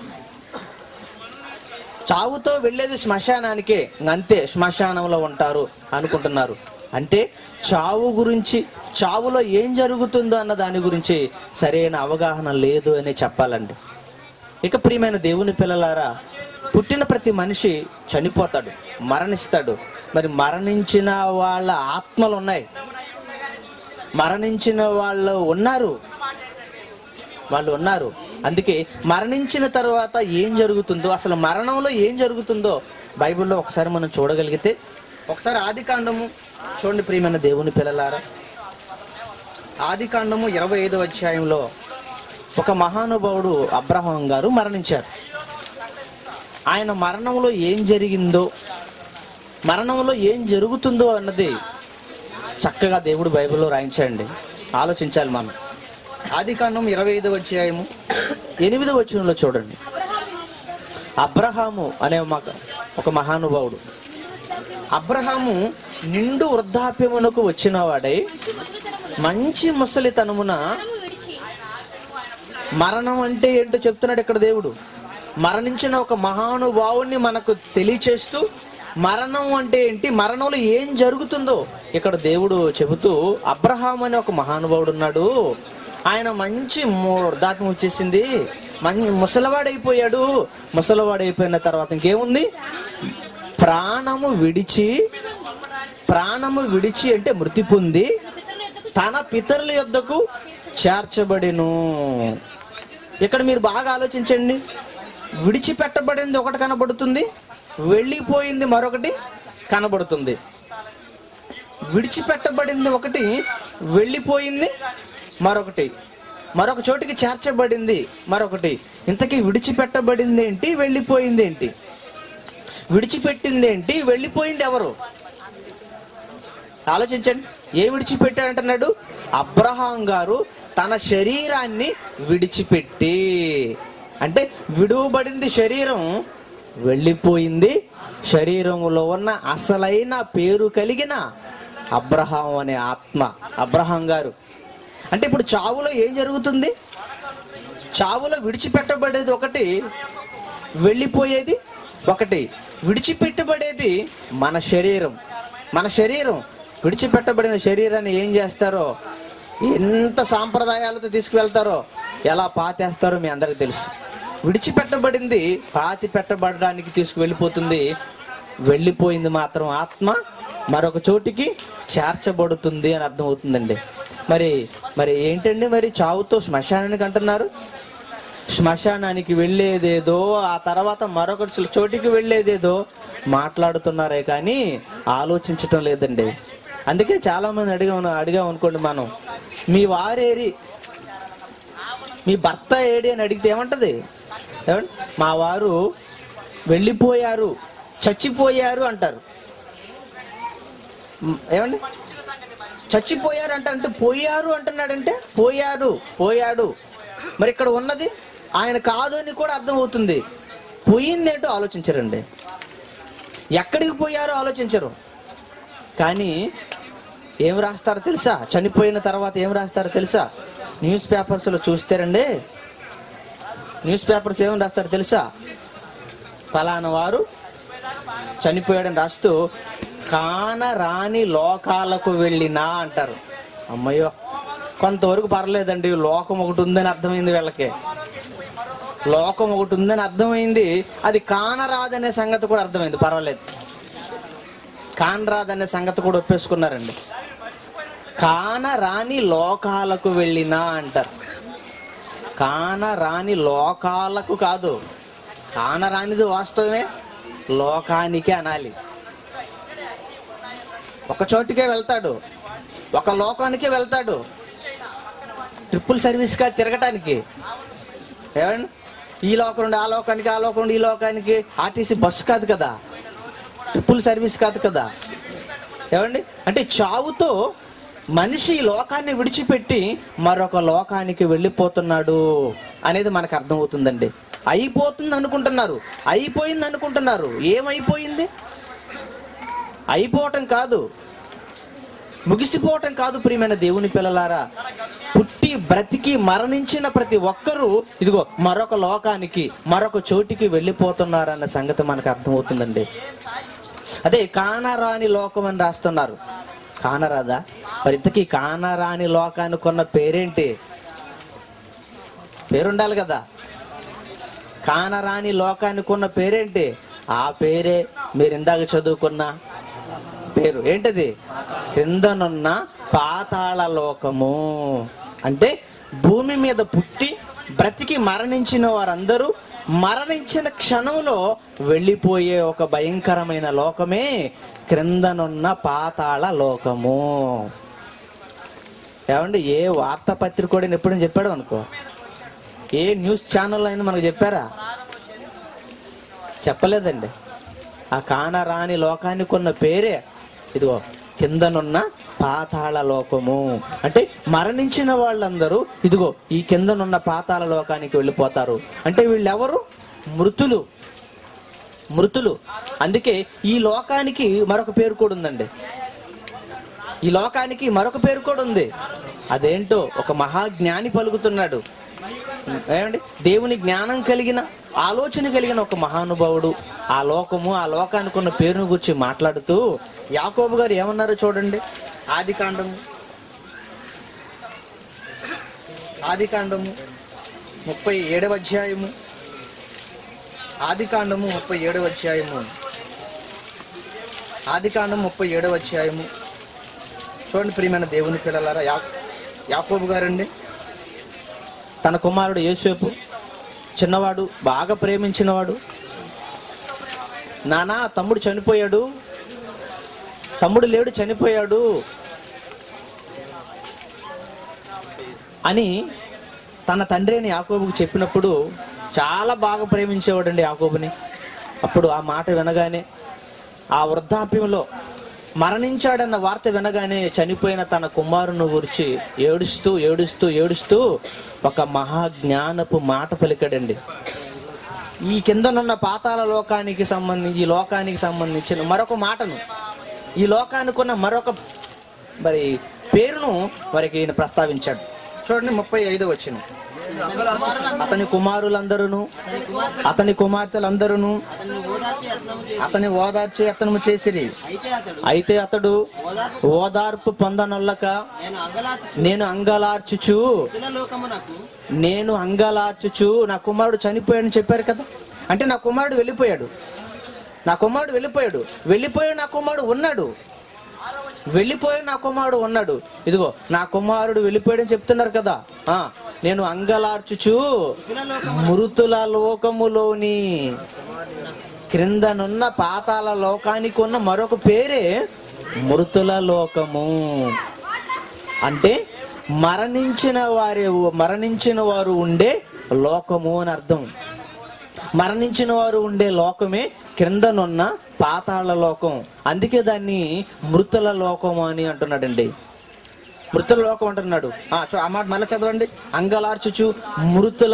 చావుతో వెళ్ళేది శ్మశానానికే, అంతే, శ్మశానంలో ఉంటారు అనుకుంటున్నారు. అంటే చావు గురించి, చావులో ఏం జరుగుతుందో అన్న దాని గురించి సరైన అవగాహన లేదు అని చెప్పాలండి. ఇక ప్రియమైన దేవుని పిల్లలారా, పుట్టిన ప్రతి మనిషి చనిపోతాడు, మరణిస్తాడు. మరి మరణించిన వాళ్ళ ఆత్మలు ఉన్నాయి, మరణించిన వాళ్ళు ఉన్నారు. అందుకే మరణించిన తర్వాత ఏం జరుగుతుందో, అసలు మరణంలో ఏం జరుగుతుందో బైబిల్లో ఒకసారి మనం చూడగలిగితే, ఒకసారి ఆదికాండము చూడండి ప్రియమైన దేవుని పిల్లలారా. ఆదికాండము 25వ అధ్యాయంలో ఒక మహానుభావుడు అబ్రహాం గారు మరణించారు. ఆయన మరణంలో ఏం జరిగిందో, మరణంలో ఏం జరుగుతుందో అన్నది చక్కగా దేవుడు బైబిల్లో రాయించండి. ఆలోచించాలి మనం. ఆదికాండం 25వ అధ్యాయము 8వ వచనంలో చూడండి. అబ్రహాము అనే ఒక మహానుభావుడు, అబ్రహాము నిండు వృద్ధాప్యమునకు వచ్చిన వాడై మంచి ముసలితనమున, మరణం అంటే ఏంటో చెప్తున్నాడు ఇక్కడ దేవుడు. మరణించిన ఒక మహానుభావుని మనకు తెలియచేస్తూ, మరణం అంటే ఏంటి, మరణంలో ఏం జరుగుతుందో ఇక్కడ దేవుడు చెబుతూ, అబ్రహాం అనే ఒక మహానుభావుడు ఉన్నాడు, ఆయన మంచి వృద్ధాప్యం వచ్చేసింది, ముసలివాడైపోయాడు. ముసలివాడైపోయిన తర్వాత ఇంకేముంది, ప్రాణము విడిచి అంటే మృతి పొంది తన పితరుల యొద్దకు చేర్చబడిను. ఇక్కడ మీరు బాగా ఆలోచించండి. విడిచిపెట్టబడింది ఒకటి కనబడుతుంది, వెళ్ళిపోయింది మరొకటి కనబడుతుంది. విడిచిపెట్టబడింది ఒకటి, వెళ్ళిపోయింది మరొకటి, మరొక చోటికి చేర్చబడింది మరొకటి. ఇంతకీ విడిచిపెట్టబడింది ఏంటి, వెళ్ళిపోయింది ఏంటి? విడిచిపెట్టింది ఏంటి, వెళ్ళిపోయింది ఎవరు? ఆలోచించండి. ఏ విడిచిపెట్టాడంటున్నాడు? అబ్రహాం గారు తన శరీరాన్ని విడిచిపెట్టి, అంటే విడువబడింది శరీరం, వెళ్ళిపోయింది శరీరంలో ఉన్న అసలైన పేరు కలిగిన అబ్రహాం అనే ఆత్మ, అబ్రహాం గారు. అంటే ఇప్పుడు చావులో ఏం జరుగుతుంది? చావులో విడిచిపెట్టబడేది ఒకటి, వెళ్ళిపోయేది ఒకటి. విడిచిపెట్టబడేది మన శరీరం. మన శరీరం, విడిచిపెట్టబడిన శరీరాన్ని ఏం చేస్తారో, ఎంత సాంప్రదాయాలతో తీసుకువెళ్తారో, ఎలా పాతేస్తారో మీ అందరికి తెలుసు. విడిచిపెట్టబడింది పాతి పెట్టబడడానికి తీసుకువెళ్ళిపోతుంది, వెళ్ళిపోయింది మాత్రం ఆత్మ మరొక చోటికి చేర్చబడుతుంది అని అర్థం అవుతుందండి. మరి ఏంటండి, మరి చావుతో శ్మశానానికి అంటున్నారు? శ్మశానానికి వెళ్ళేదేదో, ఆ తర్వాత మరొక చోటికి వెళ్ళేదేదో, మాట్లాడుతున్నారే కానీ ఆలోచించటం లేదండి. అందుకే చాలా మంది అడిగాం అనుకోండి, మనం మీ వారేరి, మీ భర్త ఏడి అని అడిగితే ఏమంటది? మా వారు వెళ్ళిపోయారు, చచ్చిపోయారు అంటారు. ఏమండి చచ్చిపోయారు అంటే పోయారు అంటున్నాడంటే పోయాడు. మరి ఇక్కడ ఉన్నది ఆయన కాదు అని కూడా అర్థం అవుతుంది. పోయిందేంటో ఆలోచించరండి, ఎక్కడికి పోయారో ఆలోచించరు. కానీ ఏం రాస్తారో తెలుసా? చనిపోయిన తర్వాత ఏం రాస్తారో తెలుసా? న్యూస్ పేపర్స్లో చూస్తారండి, న్యూస్ పేపర్స్ ఏమని రాస్తారో తెలుసా? ఫలానా వారు చనిపోయాడని రాస్తూ కానరాని లోకాలకు వెళ్ళినా అంటారు. అమ్మయ్యో, కొంతవరకు పర్లేదండి, లోకం ఒకటి ఉందని అర్థమైంది వీళ్ళకి. లోకం ఒకటి ఉందని అర్థమైంది, అది కానరాదనే సంగతి కూడా అర్థమైంది. పర్వాలేదు, కానరాదనే సంగతి కూడా ఒప్పేసుకున్నారండి. కానరాని లోకాలకు వెళ్ళినా అంటారు. కానరాని లోకాలకు కాదు, కానరానిది వాస్తవమే, లోకానికే అనాలి. ఒక చోటుకే వెళ్తాడు, ఒక లోకానికే వెళ్తాడు. ట్రిపుల్ సర్వీస్గా తిరగటానికి. ఏమండి, ఈ లోకం నుండి ఆ లోకానికి, ఆ లోకం నుండి ఈ లోకానికి. ఆర్టీసీ బస్సు కాదు కదా, ట్రిపుల్ సర్వీస్ కాదు కదా. ఏమండి, అంటే చావుతో మనిషి లోకాన్ని విడిచిపెట్టి మరొక లోకానికి వెళ్ళిపోతున్నాడు అనేది మనకు అర్థమవుతుందండి. అయిపోతుంది అనుకుంటున్నారు, అయిపోయింది అనుకుంటున్నారు. ఏమైపోయింది? అయిపోవటం కాదు, ముగిసిపోవటం కాదు. ప్రియమైన దేవుని పిల్లలారా, పుట్టి బ్రతికి మరణించిన ప్రతి ఒక్కరూ ఇదిగో మరొక లోకానికి, మరొక చోటికి వెళ్ళిపోతున్నారన్న సంగతి మనకు అర్థమవుతుందండి. అదే కానరాని లోకం అని రాస్తున్నారు. కానరాదా? మరి ఇంతకీ కానరాని లోకానికి ఉన్న పేరేంటి? పేరుండాలి కదా. కానరాని లోకానికి ఉన్న పేరేంటి? ఆ పేరే మీరు ఇందాక చదువుకున్న పేరు. ఏంటది? కిందనున్న పాతాళ లోకము. అంటే భూమి మీద పుట్టి బ్రతికి మరణించిన వారందరూ మరణించిన క్షణంలో వెళ్ళిపోయే ఒక భయంకరమైన లోకమే క్రిందనున్న పాతాళ లోకము. ఏమండి, ఏ వార్తాపత్రిక కూడా ఎప్పుడైనా చెప్పాడు అనుకో, ఏ న్యూస్ ఛానల్ అయినా మనకు చెప్పారా? చెప్పలేదండి. ఆ కానరాని లోకానికి ఉన్న పేరే ఇదిగో కిందనున్న పాతాళ లోకము. అంటే మరణించిన వాళ్ళందరూ ఇదిగో ఈ కిందనున్న పాతాళ లోకానికి వెళ్ళిపోతారు. అంటే వీళ్ళెవరు? మృతులు. అందుకే ఈ లోకానికి మరొక పేరు కూడా ఉందండి. ఈ లోకానికి మరొక పేరు కూడా ఉంది. అదేంటో ఒక మహాజ్ఞాని పలుకుతున్నాడు. ఏమండి, దేవుని జ్ఞానం కలిగిన, ఆలోచన కలిగిన ఒక మహానుభావుడు ఆ లోకము, ఆ లోకానికి ఉన్న పేరును గురించి మాట్లాడుతూ యాకోబు గారు ఏమన్నారో చూడండి. ఆదికాండము 37వ అధ్యాయము. ఆదికాండము 37వ అధ్యాయము చూడండి. ప్రియమైన దేవుని పిల్లలారా, యాకోబు గారండి తన కుమారుడు యోసేపు, చిన్నవాడు, బాగా ప్రేమించినవాడు. నానా తమ్ముడు చనిపోయాడు, తమ్ముడు లేడు, చనిపోయాడు అని తన తండ్రి అని యాకోబుకు చెప్పినప్పుడు చాలా బాగా ప్రేమించేవాడండి యాకోబుని. అప్పుడు ఆ మాట వినగానే, ఆ వృద్ధాప్యంలో మరణించాడన్న వార్త వినగానే చనిపోయిన తన కుమారుని గురించి ఏడుస్తూ ఒక మహాజ్ఞానపు మాట పలికాడండి. ఈ కిందనున్న పాతాళ లోకానికి సంబంధించి, ఈ లోకానికి సంబంధించిన మరొక మాటను, ఈ లోకానికి ఉన్న మరొక పేరును వారికి ఈయన ప్రస్తావించాడు. చూడండి 35వ వచనం. అతని కుమారులందరూ, అతని కుమార్తెలందరూ అతని ఓదార్చి యత్నము చేసిరి. అయితే అతడు ఓదార్పు పొందనొల్లక నేను అంగలార్చుచు నా కుమారుడు చనిపోయాడని చెప్పారు కదా. అంటే నా కుమారుడు వెళ్ళిపోయాడు, నా కుమారుడు ఉన్నాడు. ఇదిగో నా కుమారుడు వెళ్ళిపోయాడని చెప్తున్నారు కదా. నేను అంగలార్చుచు మృతుల లోకములోని క్రిందనున్న పాతాళ లోకానికి ఉన్న మరొక పేరే మృతుల లోకము. అంటే మరణించిన వారు ఉండే లోకము అని అర్థం. మరణించిన వారు ఉండే లోకమే క్రిందనున్న పాతాళ లోకం. అందుకే దాన్ని మృతుల లోకము అని అంటున్నాడండి. మృతుల లోకం అంటున్నాడు. ఆ మాట మళ్ళీ చదవండి. అంగలార్చుచు మృతుల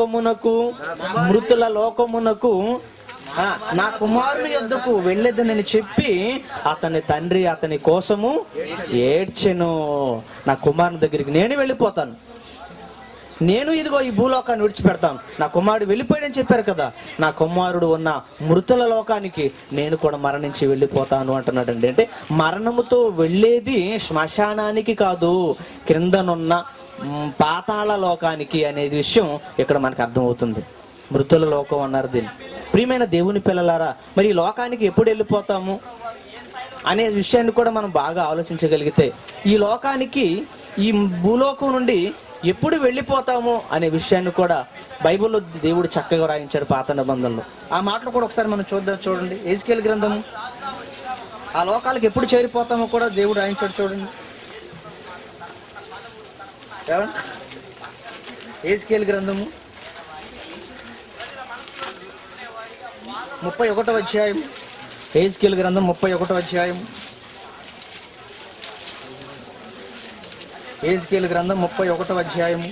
లోకమునకు నా కుమారుని యొద్దకు వెళ్ళేదనని చెప్పి అతని తండ్రి అతని కోసము ఏడ్చెను. నా కుమారుని దగ్గరికి నేను వెళ్ళిపోతాను, నేను ఇదిగో ఈ భూలోకాన్ని విడిచిపెడతాను. నా కుమారుడు వెళ్ళిపోయాడని చెప్పారు కదా, నా కుమారుడు ఉన్న మృతుల లోకానికి నేను కూడా మరణించి వెళ్ళిపోతాను అంటున్నాడండి. అంటే మరణముతో వెళ్ళేది శ్మశానానికి కాదు, క్రిందనున్న పాతాళ లోకానికి అనేది విషయం ఇక్కడ మనకు అర్థమవుతుంది. మృతుల లోకం అన్నారు దీన్ని. ప్రియమైన దేవుని పిల్లలారా, మరి ఈ లోకానికి ఎప్పుడు వెళ్ళిపోతాము అనే విషయాన్ని కూడా మనం బాగా ఆలోచించగలిగితే, ఈ లోకానికి ఈ భూలోకం నుండి ఎప్పుడు వెళ్ళిపోతాము అనే విషయాన్ని కూడా బైబిల్లో దేవుడు చక్కగా రాయించాడు పాత నిబంధనలో. ఆ మాటలు కూడా ఒకసారి మనం చూడండి. ఎజికేలు గ్రంథము ఆ లోకాలకు ఎప్పుడు చేరిపోతామో కూడా దేవుడు రాయించాడు చూడండి. ఎజికేలు గ్రంథము 31వ అధ్యాయం. ఎజికేలు గ్రంథం 31వ అధ్యాయం. ఎజికేలు గ్రంథం 31వ అధ్యాయము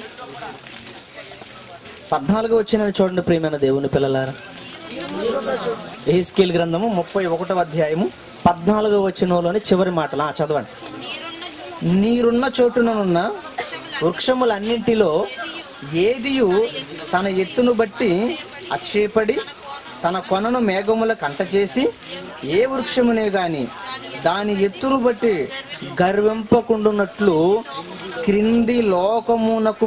14వ వచనాన్ని చూడండి ప్రియమైన దేవుని పిల్లలారా. ఎజికేలు గ్రంథము 31వ అధ్యాయము 14వ వచనంలోని చివరి మాటలు చదవండి. నీరున్న చోటునున్న వృక్షములన్నింటిలో ఏదియు తన ఎత్తును బట్టి అతిశయపడి తన కొనను మేఘముల కంట చేసి ఏ వృక్షమునే గాని దాని ఎత్తును బట్టి గర్వింపకుండునట్లు క్రింది లోకమునకు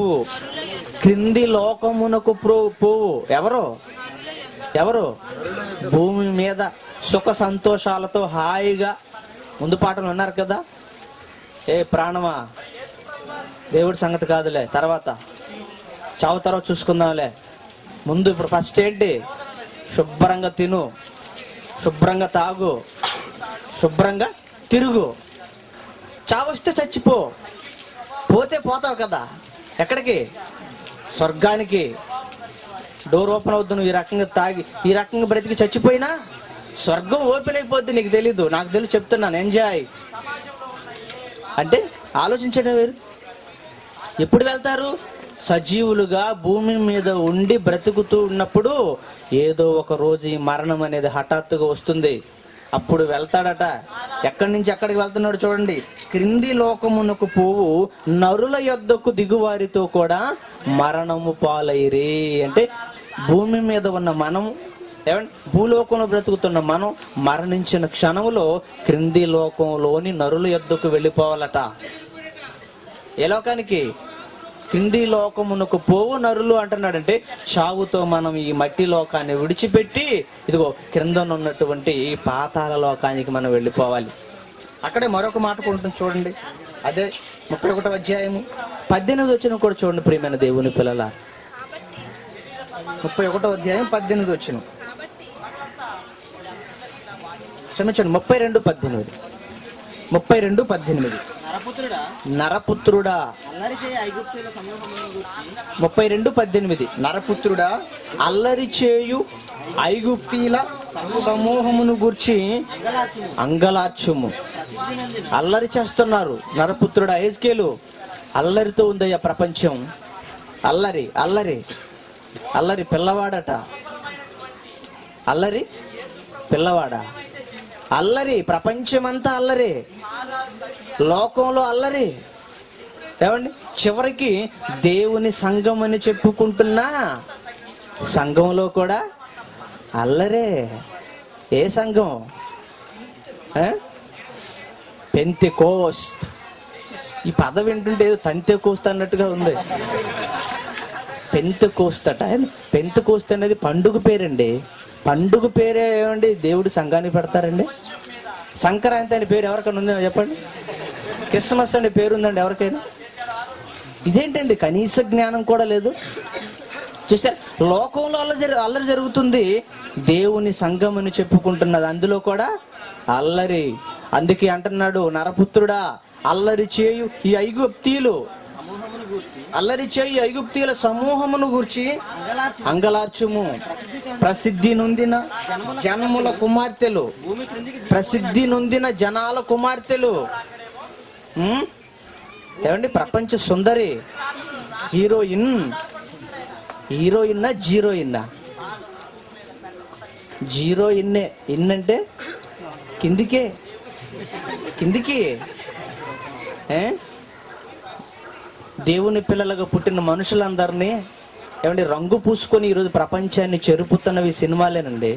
పోవు. ఎవరు భూమి మీద సుఖ సంతోషాలతో హాయిగా, ముందు పాటలు ఉన్నారు కదా, ఏ ప్రాణమా దేవుడి సంగతి కాదులే, తర్వాత చావు తర్వాత చూసుకుందాంలే, ముందు ఇప్పుడు ఫస్ట్ ఏంటి, శుభ్రంగా తిను, శుభ్రంగా తాగు, శుభ్రంగా తిరుగు, చావొస్తే చచ్చిపో, పోతే పోతావు కదా ఎక్కడికి, స్వర్గానికి. డోర్ ఓపెన్ అవుద్దు, నువ్వు ఈ రకంగా తాగి ఈ రకంగా బ్రతికి చచ్చిపోయినా స్వర్గం ఓపెన్ అయిపోద్ది. నీకు తెలీదు, నాకు తెలిసి చెప్తున్నాను. ఎంజాయ్ అంటే ఆలోచించడం వేరు. ఎప్పుడు వెళ్తారు? సజీవులుగా భూమి మీద ఉండి బ్రతుకుతూ ఉన్నప్పుడు ఏదో ఒక రోజు ఈ మరణం అనేది హఠాత్తుగా వస్తుంది. అప్పుడు వెళ్తాడట. ఎక్కడి నుంచి ఎక్కడికి వెళ్తున్నాడు చూడండి. క్రింది లోకమునకు పోవు నరుల యొద్దకు దిగువారితో కూడా మరణము పాలైరే. అంటే భూమి మీద ఉన్న మనం, భూలోకంలో బ్రతుకుతున్న మనం మరణించిన క్షణంలో క్రింది లోకంలోని నరుల యొద్దకు వెళ్ళిపోవాలట. ఏ లోకానికి? క్రింది లోకమునకు పోవు నరులు అంటున్నాడంటే చావుతో మనం ఈ మట్టి లోకాన్ని విడిచిపెట్టి ఇదిగో క్రిందనున్నటువంటి పాతాళ లోకానికి మనం వెళ్ళిపోవాలి. అక్కడే మరొక మాట ఉంటుంది చూడండి. అదే 31వ అధ్యాయము 18వ వచనం కూడా చూడండి ప్రియమైన దేవుని పిల్లల. 31వ అధ్యాయం 18వ వచనం, క్షమించండి 32:18. 32:18. నరపుత్రుడా 32:18. నరపుత్రుడా అల్లరి చేయు ఐగుప్తీల సమూహమును గూర్చి అంగలార్చుము. అల్లరి చేస్తున్నారు. నరపుత్రుడా ఎజికేలు, అల్లరితో ఉందయ్యా ప్రపంచం. అల్లరి అల్లరి అల్లరి పిల్లవాడట. అల్లరి పిల్లవాడా? అల్లరి, ప్రపంచమంతా అల్లరి, లోకంలో అల్లరి. ఏమండి, చివరికి దేవుని సంఘం అని చెప్పుకుంటున్నా సంఘంలో కూడా అల్లరే. ఏ సంఘం? పెంతెకోస్త్. ఈ పదం వింటుంటే ఏదో తంతెకోస్త్ అన్నట్టుగా ఉంది. పెంతెకోస్త్ అట. పెంతెకోస్త్ అనేది పండుగ పేరండి. పండుగ పేరే ఏమండి దేవుడి సంఘాన్ని పెడతారండి. సంక్రాంతి అనే పేరు ఎవరికైనా ఉందో చెప్పండి. క్రిస్మస్ అనే పేరు ఉందండి ఎవరికైనా? ఇదేంటండి, కనీస జ్ఞానం కూడా లేదు. చూసారు, లోకంలో అల్లరి జరుగుతుంది, దేవుని సంఘం అని చెప్పుకుంటున్నది, అందులో కూడా అల్లరి. అందుకే అంటున్నాడు, నరపుత్రుడా అల్లరి చేయు ఈ ఐగుప్తీయులు, అల్లరి చేయు ఐగుప్తీయుల సమూహమును గూర్చి అంగలార్చుము. ప్రసిద్ధి నొందిన జనముల కుమార్తెలు, ప్రసిద్ధి నొందిన జనాల కుమార్తెలు. ఏమండి, ప్రపంచ సుందరి, హీరోయిన్. హీరోయిన్నా జీరోయిన్నా? జీరోయిన్నే. ఇన్ అంటే కిందికి. దేవుని పిల్లలుగా పుట్టిన మనుషులందరినీ ఏమండి రంగు పూసుకొని ఈరోజు ప్రపంచాన్ని చెరుపుతున్నవి సినిమాలేనండి.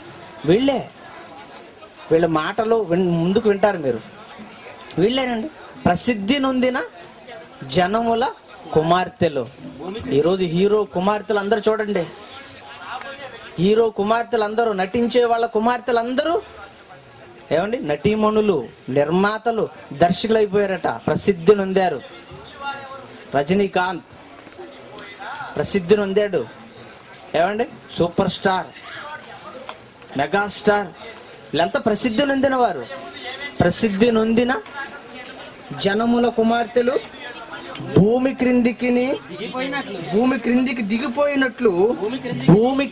వీళ్ళ మాటలు ముందుకు వింటారు మీరు. వీళ్ళేనండి ప్రసిద్ధి నొందిన జనముల కుమార్తెలు. ఈరోజు హీరో కుమార్తెలు అందరూ చూడండి, హీరో కుమార్తెలు అందరూ, నటించే వాళ్ళ కుమార్తెలు అందరూ ఏమండి నటీమణులు, నిర్మాతలు, దర్శకులు అయిపోయారట. ప్రసిద్ధి నొందారు. రజనీకాంత్ ప్రసిద్ధి నొందాడు. ఏమండి సూపర్ స్టార్, మెగాస్టార్, వీళ్ళంతా ప్రసిద్ధి నొందిన వారు. ప్రసిద్ధి నొందిన జనముల కుమార్తెలు భూమి క్రిందికి దిగిపోయినట్లు, భూమి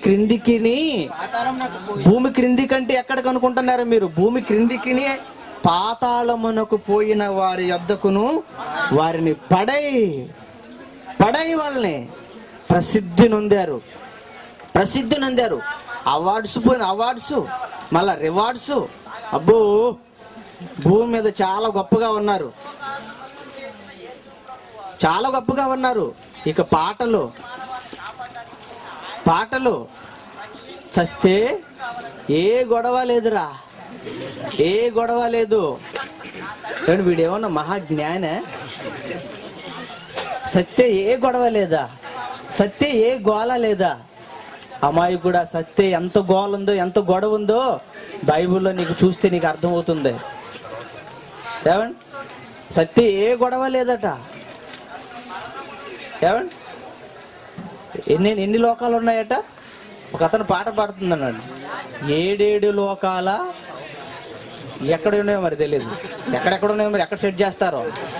క్రిందికి అంటే ఎక్కడికి అనుకుంటున్నారు మీరు? భూమి క్రిందికి పాతాళమునకు పోయిన వారి యొద్దకును వారిని పడై వాళ్ళని ప్రసిద్ధి నొందారు. అవార్డ్స్ మళ్ళా రివార్డ్స్. అబ్బో, భూమి మీద చాలా గొప్పగా ఉన్నారు. ఇక పాటలు చస్తే ఏ గొడవ లేదురా, ఏ గొడవ లేదు. వీడేమన్నా మహాజ్ఞానే? సత్తే ఏ గొడవ లేదా, సత్తే ఏ గోల లేదా? అమ్మాయి కూడా సత్తే ఎంత గోల ఉందో, ఎంత గొడవ ఉందో బైబిల్లో నీకు చూస్తే నీకు అర్థమవుతుంది. ఏమండి, సత్తే ఏ గొడవ లేదట. ఏమండి, ఎన్ని లోకాలు ఉన్నాయట? ఒక అతను పాట పాడుతుందన్నాడు, 7 లోకాల ఎక్కడ ఉన్నాయో మరి తెలియదు, ఎక్కడెక్కడ ఉన్నాయో మరి ఎక్కడ సెట్ చేస్తారో.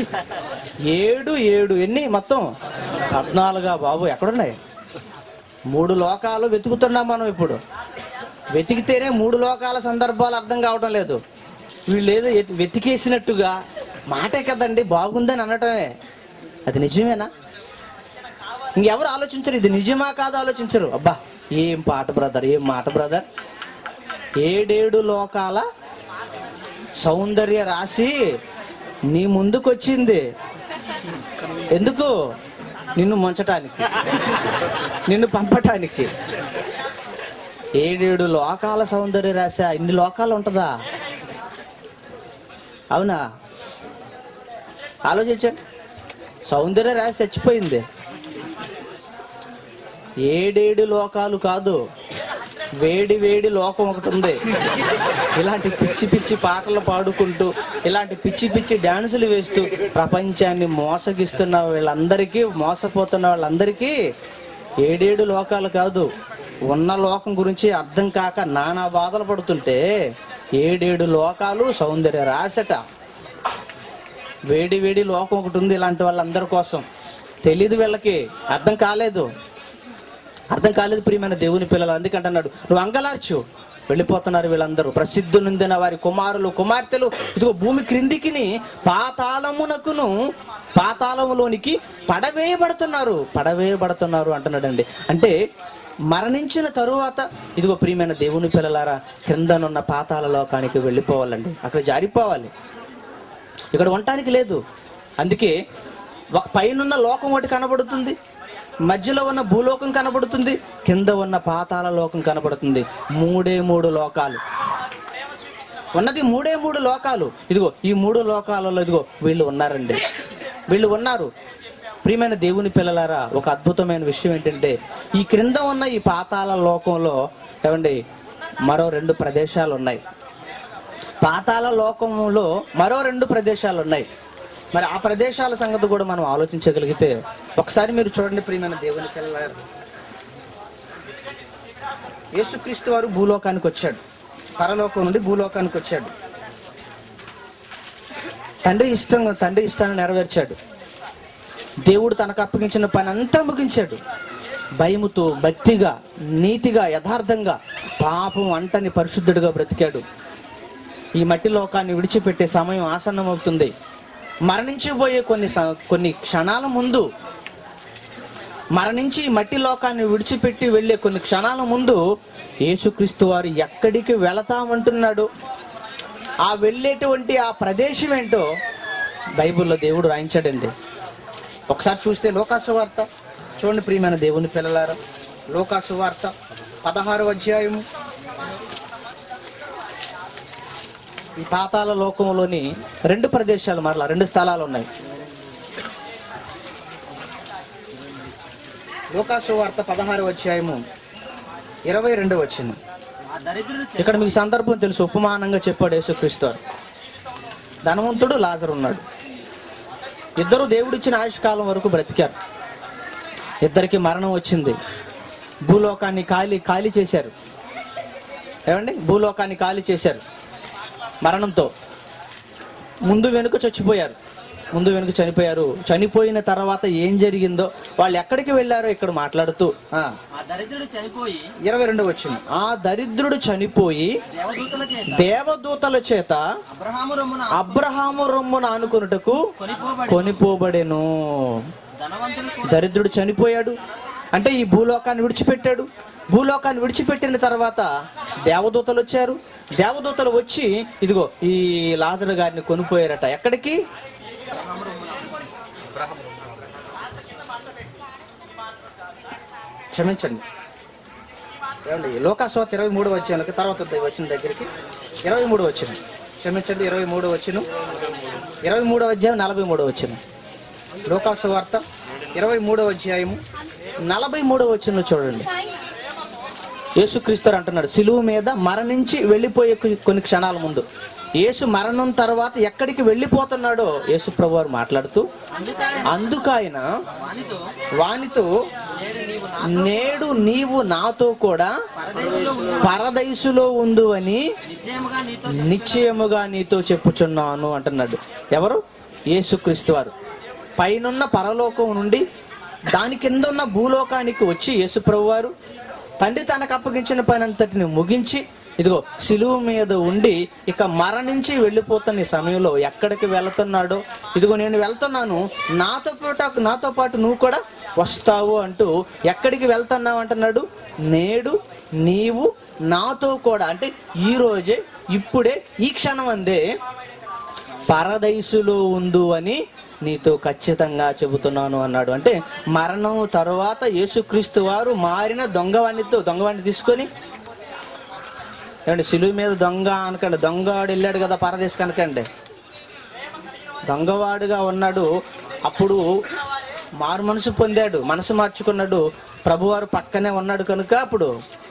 7 ఎన్ని మొత్తం 14 బాబు, ఎక్కడున్నాయి? 3 లోకాలు వెతుకుతున్నాం మనం ఇప్పుడు. వెతికితేనే 3 లోకాల సందర్భాలు అర్థం కావటం లేదు. వీళ్ళు ఏదో వెతికేసినట్టుగా మాటే కదండి బాగుందని అనటమే. అది నిజమేనా? ఇంకెవరు ఆలోచించరు, ఇది నిజమా కాదు ఆలోచించరు. అబ్బా ఏం పాట బ్రదర్, ఏం మాట బ్రదర్. 7 లోకాల సౌందర్య రాశి నీ ముందుకు వచ్చింది. ఎందుకు? నిన్ను ముంచటానికి, నిన్ను పంపటానికి. 7 లోకాల సౌందర్య రాశి. ఇన్ని లోకాలు ఉంటుందా? అవునా? ఆలోచించండి. సౌందర్య రాశి చచ్చిపోయింది. 7 లోకాలు కాదు, వేడి లోకం ఒకటి ఉంది. ఇలాంటి పిచ్చి పాటలు పాడుకుంటూ, ఇలాంటి పిచ్చి డాన్సులు వేస్తూ ప్రపంచాన్ని మోసగిస్తున్న వీళ్ళందరికీ, మోసపోతున్న వాళ్ళందరికీ 7 లోకాలు కాదు, ఉన్న లోకం గురించి అర్థం కాక నానా బాధలు పడుతుంటే 7 లోకాలు సౌందర్య రాశట. వేడి లోకం ఒకటి ఉంది ఇలాంటి వాళ్ళందరి కోసం. తెలీదు వీళ్ళకి, అర్థం కాలేదు ప్రియమైన దేవుని పిల్లలు. అందుకంటున్నాడు, నువ్వు అంగలార్చు. వెళ్ళిపోతున్నారు వీళ్ళందరూ. ప్రసిద్ధి నొందిన వారి కుమారులు కుమార్తెలు ఇదిగో భూమి క్రిందికిని పాతాళములోనికి పడవేయబడుతున్నారు అంటున్నాడండి. అంటే మరణించిన తరువాత ఇదిగో ప్రియమైన దేవుని పిల్లలారా, క్రిందనున్న పాతాళ లోకానికి వెళ్ళిపోవాలండి. అక్కడ జారిపోవాలి, ఇక్కడ ఉండటానికి లేదు. అందుకే ఒక పైనున్న లోకం ఒకటి కనబడుతుంది, మధ్యలో ఉన్న భూలోకం కనబడుతుంది, కింద ఉన్న పాతాళ లోకం కనబడుతుంది. 3 లోకాలు ఉన్నది. 3 లోకాలు. ఇదిగో ఈ 3 లోకాలలో ఇదిగో వీళ్ళు ఉన్నారండి. వీళ్ళు ఉన్నారు. ప్రియమైన దేవుని పిల్లలారా, ఒక అద్భుతమైన విషయం ఏంటంటే, ఈ క్రింద ఉన్న ఈ పాతాళ లోకంలో ఏమండి మరో 2 ప్రదేశాలు ఉన్నాయి. పాతాళ లోకంలో మరో 2 ప్రదేశాలు ఉన్నాయి. మరి ఆ ప్రదేశాల సంగతి కూడా మనం ఆలోచించగలిగితే, ఒకసారి మీరు చూడండి ప్రియమైన దేవుని పిల్లలారా,
యేసుక్రీస్తు వారు భూలోకానికి వచ్చాడు, పరలోకం నుండి భూలోకానికి వచ్చాడు. తండ్రి ఇష్టాన్ని నెరవేర్చాడు. దేవుడు తనకు అప్పగించిన పని అంతా ముగించాడు. భయముతో, భక్తిగా, నీతిగా, యథార్థంగా, పాపం అంటని పరిశుద్ధుడిగా బ్రతికాడు. ఈ మట్టి లోకాన్ని విడిచిపెట్టే సమయం ఆసన్నమవుతుంది. మరణించిపోయే కొన్ని క్షణాల ముందు, మరణించి మట్టి లోకాన్ని విడిచిపెట్టి వెళ్ళే కొన్ని క్షణాల ముందు యేసుక్రీస్తు వారు ఎక్కడికి వెళతామంటున్నాడు, ఆ వెళ్ళేటువంటి ఆ ప్రదేశం ఏంటో బైబిల్లో దేవుడు రాయించాడండి. ఒకసారి చూస్తే లోకాసు వార్త చూడండి ప్రియమైన దేవుని పిల్లలారా. లోకాసు వార్త 16వ అధ్యాయము. ఈ పాతాళ లోకంలోని 2 ప్రదేశాలు, మరలా 2 స్థలాలు ఉన్నాయి. లోకాసు వార్త 16వ అధ్యాయము 22వ వచనం. ఇక్కడ మీకు సందర్భం తెలుసు, ఉపమానంగా చెప్పాడు యేసుక్రీస్తు. ధనవంతుడు, లాజరు ఉన్నాడు. ఇద్దరు దేవుడిచ్చిన ఆయుష్కాలం వరకు బ్రతికారు. ఇద్దరికి మరణం వచ్చింది. భూలోకాన్ని ఖాళీ చేశారు. ఏమండి, భూలోకాన్ని ఖాళీ చేశారు మరణంతో. ముందు వెనుక చనిపోయారు. చనిపోయిన తర్వాత ఏం జరిగిందో, వాళ్ళు ఎక్కడికి వెళ్ళారో ఇక్కడ మాట్లాడుతూ 22వ వచనం. ఆ దరిద్రుడు చనిపోయి దేవదూతల చేత అబ్రహాము రొమ్మున ఆనుకొనుటకు కొనిపోబడెను. దరిద్రుడు చనిపోయాడు అంటే ఈ భూలోకాన్ని విడిచిపెట్టాడు. భూలోకాన్ని విడిచిపెట్టిన తర్వాత దేవదూతలు వచ్చారు. దేవదూతలు వచ్చి ఇదిగో ఈ లాజరు గారిని కొనిపోయారట. ఎక్కడికి? క్షమించండి, ఏమండి, లోకాసు 23వ అధ్యాయానికి తర్వాత వచ్చిన దగ్గరికి 23వ వచనం. క్షమించండి, 23వ వచనం, 23వ అధ్యాయం 43వ వచనం. లోకాసు వార్త 23వ అధ్యాయము 43వ వచనంలో చూడండి. యేసుక్రీస్తు అంటున్నాడు, సిలువ మీద మరణించి వెళ్ళిపోయే కొన్ని క్షణాల ముందు, యేసు మరణం తర్వాత ఎక్కడికి వెళ్ళిపోతున్నాడో యేసు ప్రభువారు మాట్లాడుతూ, అందుకైన వానితో నేడు నీవు నాతో కూడా పరదైసులో ఉండు అని నిశ్చయముగా నీతో చెప్పుచున్నాను అంటున్నాడు. ఎవరు? యేసుక్రీస్తు వారు. పైనున్న పరలోకం నుండి దాని కింద ఉన్న భూలోకానికి వచ్చి యేసు ప్రభువారు తండ్రి తనకు అప్పగించిన పని అంతటిని ముగించి ఇదిగో సిలువ మీద ఉండి ఇక మరణించి వెళ్ళిపోతున్న సమయంలో ఎక్కడికి వెళుతున్నాడో, ఇదిగో నేను వెళ్తున్నాను, నాతో పాటు నువ్వు కూడా వస్తావు అంటూ ఎక్కడికి వెళ్తున్నావు అంటున్నాడు. నేడు నీవు నాతో కూడా, అంటే ఈ రోజే, ఇప్పుడే, ఈ క్షణం అందే పరదైసులో ఉండు అని నీతో ఖచ్చితంగా చెబుతున్నాను అన్నాడు. అంటే మరణం తరువాత యేసుక్రీస్తు వారు మారిన దొంగవాడిని తీసుకొని, ఏమండి, సిలువ మీద దొంగ అనకండి, దొంగవాడు వెళ్ళాడు కదా పరదేశ్ కనుకండి, దొంగవాడుగా ఉన్నాడు. అప్పుడు మారు మనసు పొందాడు, మనసు మార్చుకున్నాడు. ప్రభువారు పక్కనే ఉన్నాడు కనుక అప్పుడు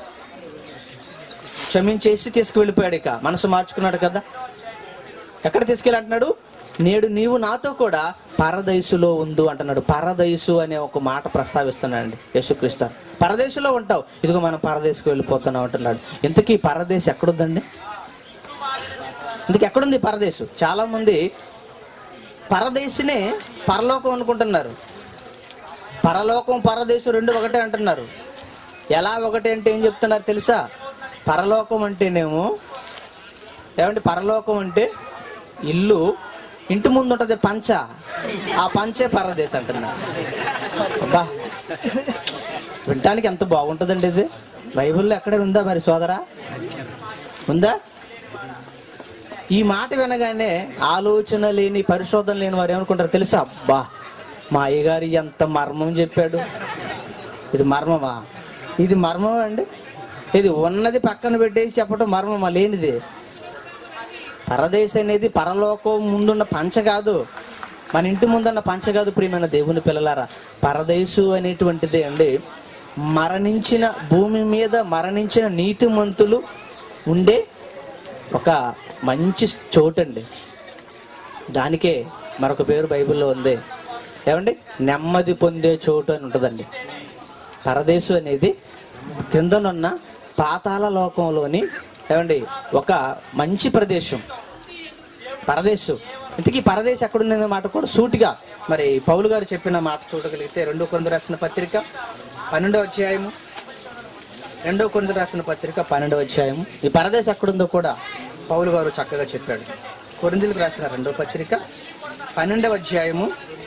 క్షమించేసి తీసుకువెళ్ళిపోయాడు. ఇక మనసు మార్చుకున్నాడు కదా. ఎక్కడ తీసుకెళ్ళి అంటున్నాడు? నేడు నీవు నాతో కూడా పరదైసులో ఉండు అంటున్నాడు. పరదైసు అనే ఒక మాట ప్రస్తావిస్తున్నాడండి యేసుక్రీస్తు. పరదేశంలో ఉంటావు, ఇదిగో మనం పరదేశకు వెళ్ళిపోతున్నాం అంటున్నాడు. ఇంతకీ పరదేశం ఎక్కడుందండి? ఇంతకీ ఎక్కడుంది పరదేశం? చాలా మంది పరదేశినే పరలోకం అనుకుంటున్నారు. పరలోకం, పరదేశం 2 ఒకటే అంటున్నారు. ఎలా ఒకటే అంటే ఏం చెప్తున్నారు తెలుసా? పరలోకం అంటేనేమో, ఏమంటే, పరలోకం అంటే ఇల్లు, ఇంటి ముందు ఉంటది పంచ, ఆ పంచే పరదేశం అంటున్నారు. అబ్బా, వినటానికి ఎంత బాగుంటుందండి ఇది. బైబిల్లో ఎక్కడ ఉందా మరి సోదరా? ఉందా? ఈ మాట వినగానే ఆలోచన లేని, పరిశోధన లేని వారు ఏమనుకుంటారు తెలుసా? అబ్బా, మా అయ్యగారు ఎంత మర్మం చెప్పాడు. ఇది మర్మమా? ఇది మర్మం అండి. ఇది ఉన్నది పక్కన పెట్టేసి చెప్పటం మర్మమా? లేనిది. పరదేశం అనేది పరలోకం ముందున్న పంచ కాదు, మన ఇంటి ముందున్న పంచ కాదు. ప్రియమైన దేవుని పిల్లలారా, పరదేశు అనేటువంటిది అండి మరణించిన, భూమి మీద మరణించిన నీతిమంతులు ఉండే ఒక మంచి చోటండి. దానికే మరొక పేరు బైబిల్లో ఉంది. ఏమండి? నెమ్మది పొందే చోటు అని ఉంటుందండి. పరదేశం అనేది కిందనున్న పాతాళ లోకంలోని ఏమండి ఒక మంచి ప్రదేశం పరదేశం. ఇంతకీ పరదేశం ఎక్కడుందనే మాట కూడా సూటిగా మరి పౌలు గారు చెప్పిన మాట చూడగలిగితే 2 కొరింథీయులకు రాసిన పత్రిక 12వ అధ్యాయము 2 కొరింథీయులకు రాసిన పత్రిక 12వ అధ్యాయము ఈ పరదేశం ఎక్కడుందో కూడా పౌలు గారు చక్కగా చెప్పాడు. కొరింథీయులకు రాసిన 2వ పత్రిక 12వ అధ్యాయము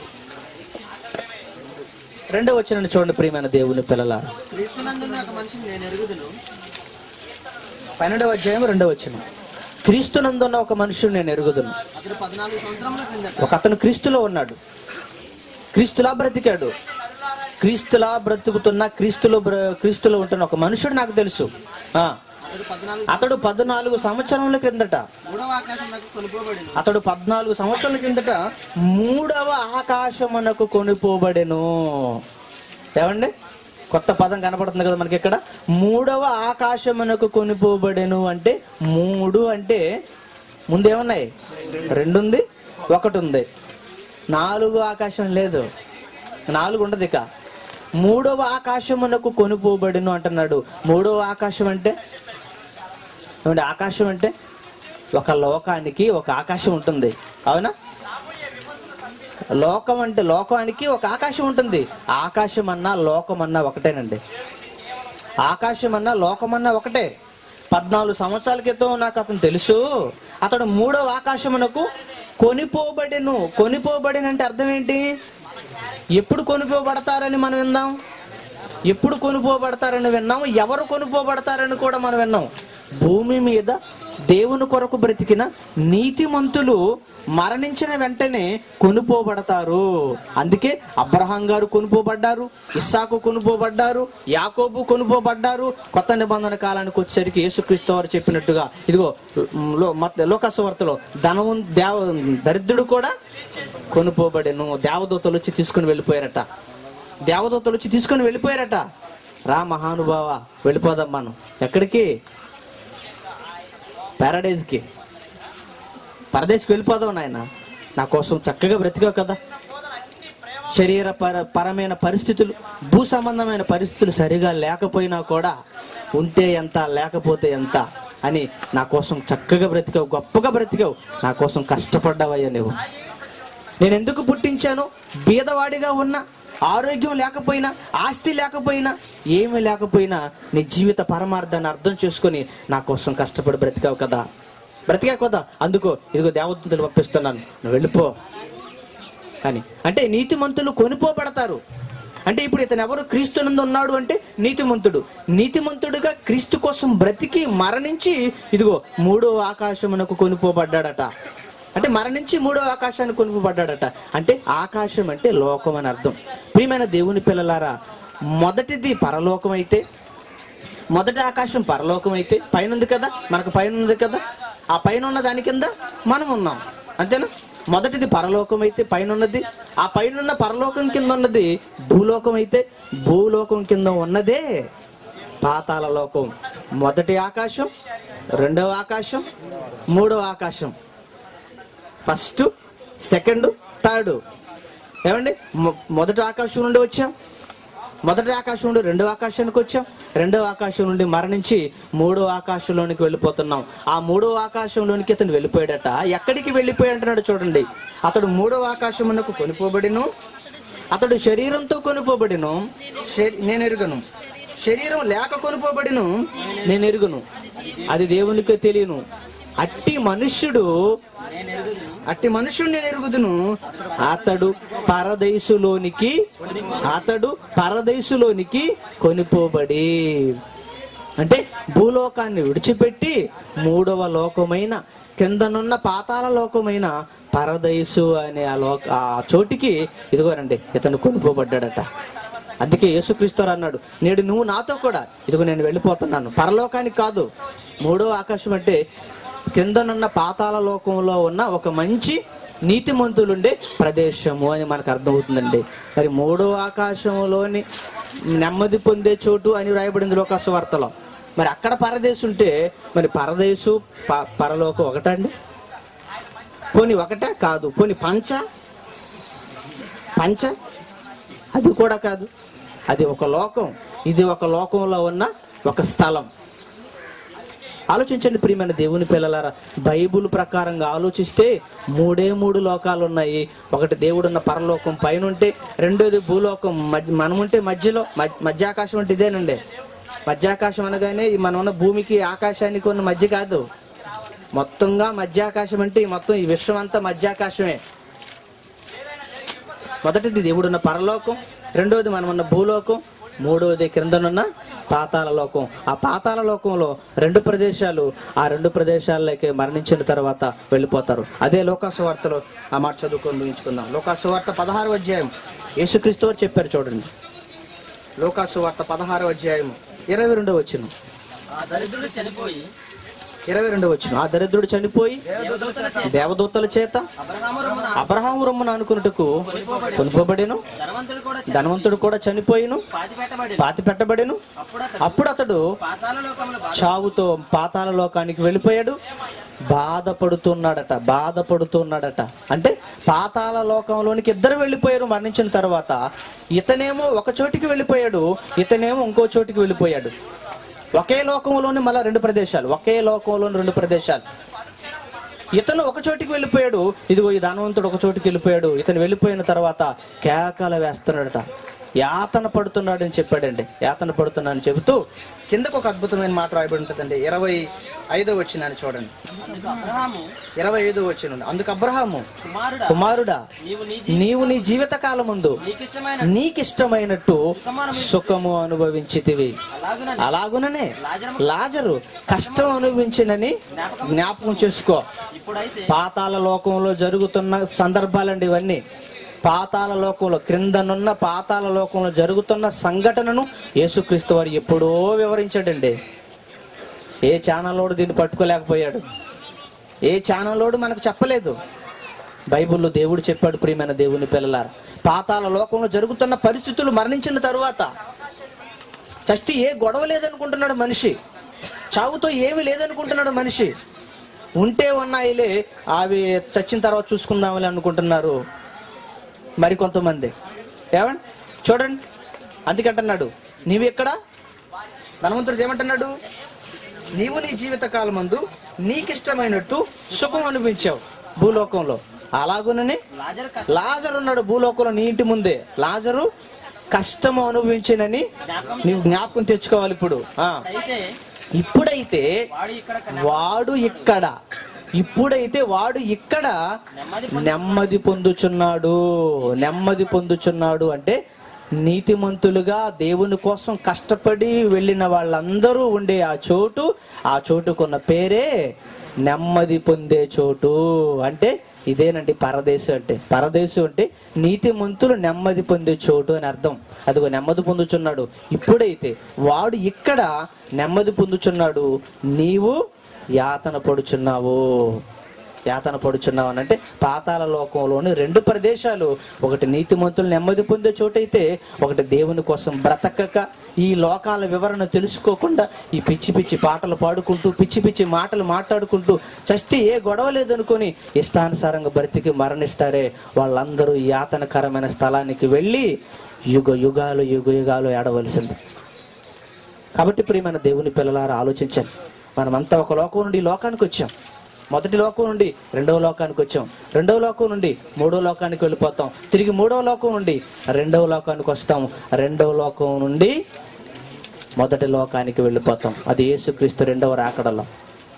2వ వచనం చూడండి. ప్రియమైన దేవుని పిల్లలారా, 12వ అధ్యాయం 2వ వచనం, క్రీస్తునందున్న ఒక మనుషుడు నేను ఎరుగుదును. ఒక అతను క్రీస్తులో ఉన్నాడు, క్రీస్తులా బ్రతికాడు, క్రీస్తులా బ్రతుకుతున్న క్రీస్తులో ఉంటున్న ఒక మనుషుడు నాకు తెలుసు. అతడు 14 సంవత్సరముల క్రిందట అతడు 14 సంవత్సరాల క్రిందట 3వ ఆకాశమునకు కొనిపోబడెను. ఏమండి, కొత్త పదం కనపడుతుంది కదా మనకి ఇక్కడ. 3వ ఆకాశమునకు కొనిపోబడెను అంటే 3 అంటే ముందేమున్నాయి? 2 ఉంది, 1 ఉంది. 4 ఆకాశం లేదు, 4 ఉండదు. ఇక 3వ ఆకాశమునకు కొనిపోబడెను అంటున్నాడు. 3వ ఆకాశం అంటే ఏమంటే, ఆకాశం అంటే ఒక లోకానికి ఒక ఆకాశం ఉంటుంది, అవునా? లోకం అంటే లోకానికి ఒక ఆకాశం ఉంటుంది. ఆకాశం అన్నా లోకం అన్నా ఒకటేనండి. ఆకాశం అన్నా లోకమన్నా ఒకటే. 14 సంవత్సరాల క్రితం నాకు అతను తెలుసు, అతడు 3వ ఆకాశమునకు కొనిపోబడెను. కొనిపోబడిన అంటే అర్థం ఏంటి? ఎప్పుడు కొనిపోబడతారని మనం విన్నాం, ఎప్పుడు కొనిపోబడతారని విన్నాం, ఎవరు కొనిపోబడతారని కూడా మనం విన్నాం. భూమి మీద దేవుని కొరకు బ్రతికిన నీతిమంతులు మరణించిన వెంటనే కొనుపోబడతారు. అందుకే అబ్రహాం గారు కొనుపోబడ్డారు, ఇస్సాకు కొనుపోబడ్డారు, యాకోబు కొనుపోబడ్డారు. కొత్త నిబంధన కాలానికి వచ్చేసరికి యేసుక్రీస్తు వారు చెప్పినట్టుగా ఇదిగో లోకసువార్తలో దరిద్రుడు కూడా కొనుపోబడెను. దేవదూతలు వచ్చి తీసుకుని వెళ్ళిపోయారట. దేవదూతలు వచ్చి తీసుకుని వెళ్ళిపోయారట. రా మహానుభావ, వెళ్ళిపోదాం మనం. ఎక్కడికి? పారడైజ్కి, పరదేశకి వెళ్ళిపోదాం నాయన. నా కోసం చక్కగా బ్రతికావు కదా. శరీర పరమైన పరిస్థితులు, భూ సంబంధమైన పరిస్థితులు సరిగా లేకపోయినా కూడా ఉంటే ఎంత లేకపోతే ఎంత అని నా కోసం చక్కగా బ్రతికావు, గొప్పగా బ్రతికావు. నా కోసం కష్టపడ్డావయ్యా నువ్వు. నేను ఎందుకు పుట్టించాను? బీదవాడిగా ఉన్న, ఆరోగ్యం లేకపోయినా, ఆస్తి లేకపోయినా, ఏమీ లేకపోయినా నీ జీవిత పరమార్థాన్ని అర్థం చేసుకొని నా కోసం కష్టపడి బ్రతికావు కదా, బ్రతికా కదా. అందుకో ఇదిగో దేవదూతలు పంపిస్తున్నాను, నువ్వు వెళ్ళిపో అని. అంటే నీతిమంతులు కొనిపోబడతారు. అంటే ఇప్పుడు ఇతను ఎవరు? క్రీస్తునందు ఉన్నాడు అంటే నీతిమంతుడు. నీతిమంతుడుగా క్రీస్తు కోసం బ్రతికి మరణించి ఇదిగో 3వ ఆకాశమునకు కొనిపోబడ్డాడట. అంటే మరణించి 3వ ఆకాశాన్ని కొనుపబడ్డాడట. అంటే ఆకాశం అంటే లోకం అని అర్థం. ప్రియమైన దేవుని పిల్లలారా, మొదటిది పరలోకం అయితే, మొదటి ఆకాశం పరలోకం అయితే, పైన ఉంది కదా, మనకు పైన ఉంది కదా, ఆ పైన ఉన్న దాని కింద మనం ఉన్నాం, అంతేనా? మొదటిది పరలోకం అయితే పైన ఉన్నది, ఆ పైన ఉన్న పరలోకం కింద ఉన్నది భూలోకం అయితే, భూలోకం కింద ఉన్నదే పాతాళ లోకం. మొదటి ఆకాశం, 2వ ఆకాశం, 3వ ఆకాశం. First, second, third. ఏమండి, మొదటి ఆకాశం నుండి వచ్చాం, మొదటి ఆకాశం నుండి 2వ ఆకాశానికి వచ్చాం, 2వ ఆకాశం నుండి మరణించి 3వ ఆకాశంలోనికి వెళ్ళిపోతున్నాం. ఆ 3వ ఆకాశంలోనికి ఇతను వెళ్ళిపోయాడట. ఎక్కడికి వెళ్ళిపోయాడంటున్నాడు చూడండి. అతడు 3వ ఆకాశమునకు కొనిపోబడిను, అతడు శరీరంతో కొనిపోబడిను, నేను ఎరుగను. శరీరం లేక కొనిపోబడిను, నేను ఎరుగును. అది దేవునికి తెలియను. అట్టి మనుష్యుడు నేను ఎరుగుదును, అతడు పరదేశులోనికి కొనిపోబడి. అంటే భూలోకాన్ని విడిచిపెట్టి 3వ లోకమైన, కిందనున్న పాతాళ లోకమైన పరదేశు అనే ఆ చోటికి ఇదిగోనండి ఇతను కొనిపోబడ్డాడట. అందుకే యేసుక్రీస్తు అన్నాడు, నేడు నువ్వు నాతో కూడా ఇదిగో నేను వెళ్ళిపోతున్నాను. పరలోకానికి కాదు, 3వ ఆకాశం అంటే కిందనున్న పాతాళ లోకంలో ఉన్న ఒక మంచి నీతిమంతులుండే ప్రదేశము అని మనకు అర్థమవుతుందండి. మరి 3వ ఆకాశంలోని నెమ్మది పొందే చోటు అని రాయబడింది లోకసువార్తలో. మరి అక్కడ పరదేశు ఉంటే మరి పరదేశు పరలోకం ఒకటండి? పోనీ ఒకటే కాదు, పోనీ పంచ అది కూడా కాదు. అది ఒక లోకం, ఇది ఒక లోకంలో ఉన్న ఒక స్థలం. ఆలోచించండి ప్రియమైన దేవుని పిల్లలారా, బైబుల్ ప్రకారంగా ఆలోచిస్తే మూడు లోకాలు ఉన్నాయి. ఒకటి దేవుడున్న పరలోకం పైన ఉంటే, రెండోది భూలోకం మనముంటే మధ్యలో మధ్యాకాశం అంటే ఇదేనండి. మధ్యాకాశం అనగానే మనం ఉన్న భూమికి ఆకాశానికి ఉన్న మధ్య కాదు, మొత్తంగా మధ్యాకాశం అంటే మొత్తం ఈ విశ్వం అంతా మధ్యాకాశమే. మొదటిది దేవుడున్న పరలోకం, రెండోది మనమున్న భూలోకం, మూడవది క్రిందనున్న పాతాళ లోకం. ఆ పాతాళ లోకంలో 2 ప్రదేశాలు, ఆ 2 ప్రదేశాలకి మరణించిన తర్వాత వెళ్ళిపోతారు. అదే లోకాసువార్తలో ఆ మాట చదువుకొని ముగించుకుందాం. లోకాసువార్త 16వ అధ్యాయం యేసుక్రీస్తు వారు చెప్పారు చూడండి. లోకాసువార్త 16వ అధ్యాయం 22వ వచనం.
ఆ దరిద్రుడు చనిపోయి
22వ వచనం. ఆ దరిద్రుడు చనిపోయి దేవదూతల చేత అబ్రహాము రొమ్మున అనుకున్నట్టుకు కొనుకోబడెను. ధనవంతుడు కూడా చనిపోయిను, పాతి పెట్టబడెను. అప్పుడు అతడు చావుతో పాతాళ లోకానికి వెళ్ళిపోయాడు. బాధపడుతున్నాడట. అంటే పాతాళ లోకంలోనికి ఇద్దరు వెళ్ళిపోయారు మరణించిన తర్వాత. ఇతనేమో ఒక చోటికి వెళ్ళిపోయాడు, ఇతనేమో ఇంకో చోటికి వెళ్ళిపోయాడు. ఒకే లోకంలోని మళ్ళా 2 ప్రదేశాలు, ఒకే లోకంలోని 2 ప్రదేశాలు. ఇతను ఒక చోటికి వెళ్ళిపోయాడు, ఇదిగో ఈ ధనవంతుడు ఒక చోటికి వెళ్ళిపోయాడు. ఇతను వెళ్ళిపోయిన తర్వాత కేకలు వేస్తున్నాడట, యాతన పడుతున్నాడు అని చెప్పాడండి. యాతన పడుతున్నాడని చెబుతూ కిందకు ఒక అద్భుతమైన మాట రాయబడి ఉంటుందండి. 25వ వచనాన్ని చూడండి. 25వ వచనం. అందుకు అబ్రహాము, కుమారుడా, నీవు నీ జీవిత కాలమందు నీకిష్టమైనట్టు సుఖము అనుభవించితివి, అలాగుననే లాజరు కష్టం అనుభవించినని జ్ఞాపకం చేసుకో. పాతాళ లోకంలో జరుగుతున్న సందర్భాలండి ఇవన్నీ. పాతాళ లోకంలో, క్రిందనున్న పాతాళ లోకంలో జరుగుతున్న సంఘటనను యేసుక్రీస్తు వారు ఎప్పుడో వివరించాడండి. ఏ ఛానల్లోడు దీన్ని పట్టుకోలేకపోయాడు, ఏ ఛానల్లోడు మనకు చెప్పలేదు. బైబిల్లో దేవుడు చెప్పాడు. ప్రియమైన దేవుని పిల్లలారా, పాతాళ లోకంలో జరుగుతున్న పరిస్థితులు మరణించిన తరువాత చచ్చి ఏ గొడవ లేదనుకుంటున్నాడు మనిషి, చావుతో ఏమి లేదనుకుంటున్నాడు మనిషి. ఉంటే ఉన్నాయిలే, అవి చచ్చిన తర్వాత చూసుకుందామని అనుకుంటున్నారు మరి కొంతమంది. ఏమండి చూడండి, అందుకంటున్నాడు, నీవు ఎక్కడ ధనవంతుడు ఏమంటున్నాడు, నీవు నీ జీవిత కాలమందు నీకిష్టమైనట్టు సుఖం అనిపించావు భూలోకంలో, అలాగునని లాజరు ఉన్నాడు భూలోకంలో నీ ఇంటి ముందే. లాజరు కష్టము అనుభవించినని నీవు జ్ఞాపకం తెచ్చుకోవాలి. ఇప్పుడైతే వాడు ఇక్కడ నెమ్మది పొందుచున్నాడు. అంటే నీతిమంతులుగా దేవుని కోసం కష్టపడి వెళ్ళిన వాళ్ళందరూ ఉండే ఆ చోటుకున్న పేరే నెమ్మది పొందే చోటు. అంటే ఇదేనండి పరదేశం అంటే నీతిమంతులు నెమ్మది పొందే చోటు అని అర్థం. అదిగో నెమ్మది పొందుచున్నాడు. ఇప్పుడైతే వాడు ఇక్కడ నెమ్మది పొందుచున్నాడు, నీవు యాతన పడుచున్నావు అని అంటే పాతాళ లోకంలోని 2 ప్రదేశాలు. ఒకటి నీతిమంతులు నెమ్మది పొందే చోటైతే, ఒకటి దేవుని కోసం బ్రతకక ఈ లోకాల వివరణ తెలుసుకోకుండా ఈ పిచ్చి పాటలు పాడుకుంటూ పిచ్చి మాటలు మాట్లాడుకుంటూ చస్తే ఏ గొడవ లేదనుకొని ఇష్టానుసారంగా బ్రతికి మరణిస్తారే, వాళ్ళందరూ యాతనకరమైన స్థలానికి వెళ్ళి యుగ యుగాలు ఏడవలసింది. కాబట్టి ప్రియమైన దేవుని పిల్లలారా ఆలోచించండి. మనమంతా ఒక లోకం నుండి లోకానికి వచ్చాం. మొదటి లోకం నుండి 2వ లోకానికి వచ్చాం, 2వ లోకం నుండి 3వ లోకానికి వెళ్ళిపోతాం, తిరిగి 3వ లోకం నుండి 2వ లోకానికి వస్తాం, 2వ లోకం నుండి మొదటి లోకానికి వెళ్ళిపోతాం. అది యేసుక్రీస్తు 2వ రాకడలో.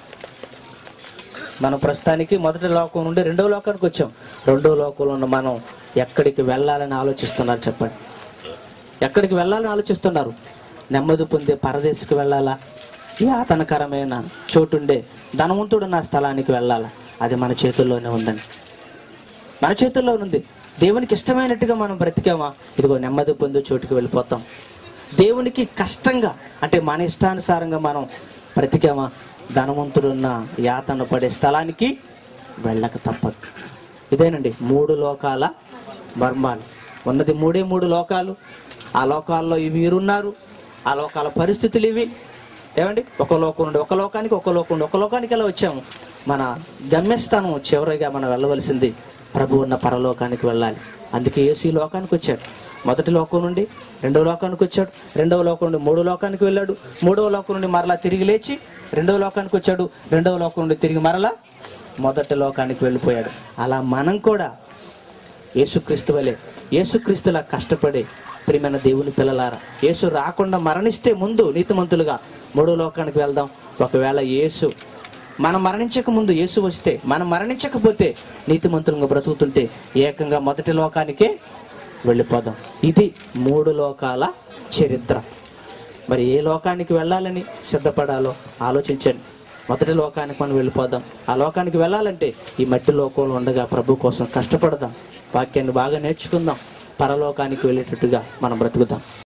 మనం ప్రస్తుతానికి మొదటి లోకం నుండి 2వ లోకానికి వచ్చాం. 2వ లోకంలో ఉన్న మనం ఎక్కడికి వెళ్ళాలని ఆలోచిస్తున్నారు చెప్పండి? ఎక్కడికి వెళ్ళాలని ఆలోచిస్తున్నారు? నెమ్మది పొందే పరదేశకు వెళ్ళాలా, యాతనకరమైన చోటుండే ధనవంతుడు నా స్థలానికి వెళ్ళాలా? అది మన చేతుల్లోనే ఉందండి, మన చేతుల్లో ఉంది. దేవునికి ఇష్టమైనట్టుగా మనం బ్రతికామా, ఇదిగో నెమ్మది పొందే చోటుకి వెళ్ళిపోతాం. దేవునికి కష్టంగా అంటే మన ఇష్టానుసారంగా మనం బ్రతికామా, ధనవంతుడున్న యాతన పడే స్థలానికి వెళ్ళక తప్పదు. ఇదేనండి 3 లోకాల మర్మాలు. ఉన్నది 3 లోకాలు. ఆ లోకాల్లో వీరున్నారు, ఆ లోకాల పరిస్థితులు ఇవి. ఏమండి, ఒక లోకం నుండి ఒక లోకానికి ఎలా వచ్చాము? మన గమ్యస్థానం చివరిగా మనం వెళ్ళవలసింది ప్రభు ఉన్న పరలోకానికి వెళ్ళాలి. అందుకే యేసు ఈ లోకానికి వచ్చాడు. మొదటి లోకం నుండి రెండవ లోకానికి వచ్చాడు, రెండవ లోకం నుండి మూడో లోకానికి వెళ్ళాడు, మూడవ లోకం నుండి మరలా తిరిగి లేచి రెండవ లోకానికి వచ్చాడు, రెండవ లోకం నుండి తిరిగి మరలా మొదటి లోకానికి వెళ్ళిపోయాడు. అలా మనం కూడా యేసుక్రీస్తు వలె, యేసుక్రీస్తులా కష్టపడే ప్రియమైన దేవుని పిల్లలారా, యేసు రాకుండా మరణిస్తే ముందు నీతిమంతులుగా మూడో లోకానికి వెళ్దాం. ఒకవేళ యేసు మనం మరణించక ముందు యేసు వస్తే, మనం మరణించకపోతే నీతిమంతులుగా బ్రతుకుతుంటే ఏకంగా మొదటి లోకానికే వెళ్ళిపోదాం. ఇది 3 లోకాల చరిత్ర. మరి ఏ లోకానికి వెళ్ళాలని సిద్ధపడాలో ఆలోచించండి. మొదటి లోకానికి మనం వెళ్ళిపోదాం. ఆ లోకానికి వెళ్ళాలంటే ఈ మట్టి లోకంలో ఉండగా ప్రభు కోసం కష్టపడదాం, వాక్యాన్ని బాగా నేర్చుకుందాం, పరలోకానికి వెళ్ళేటట్టుగా మనం బ్రతుకుదాం.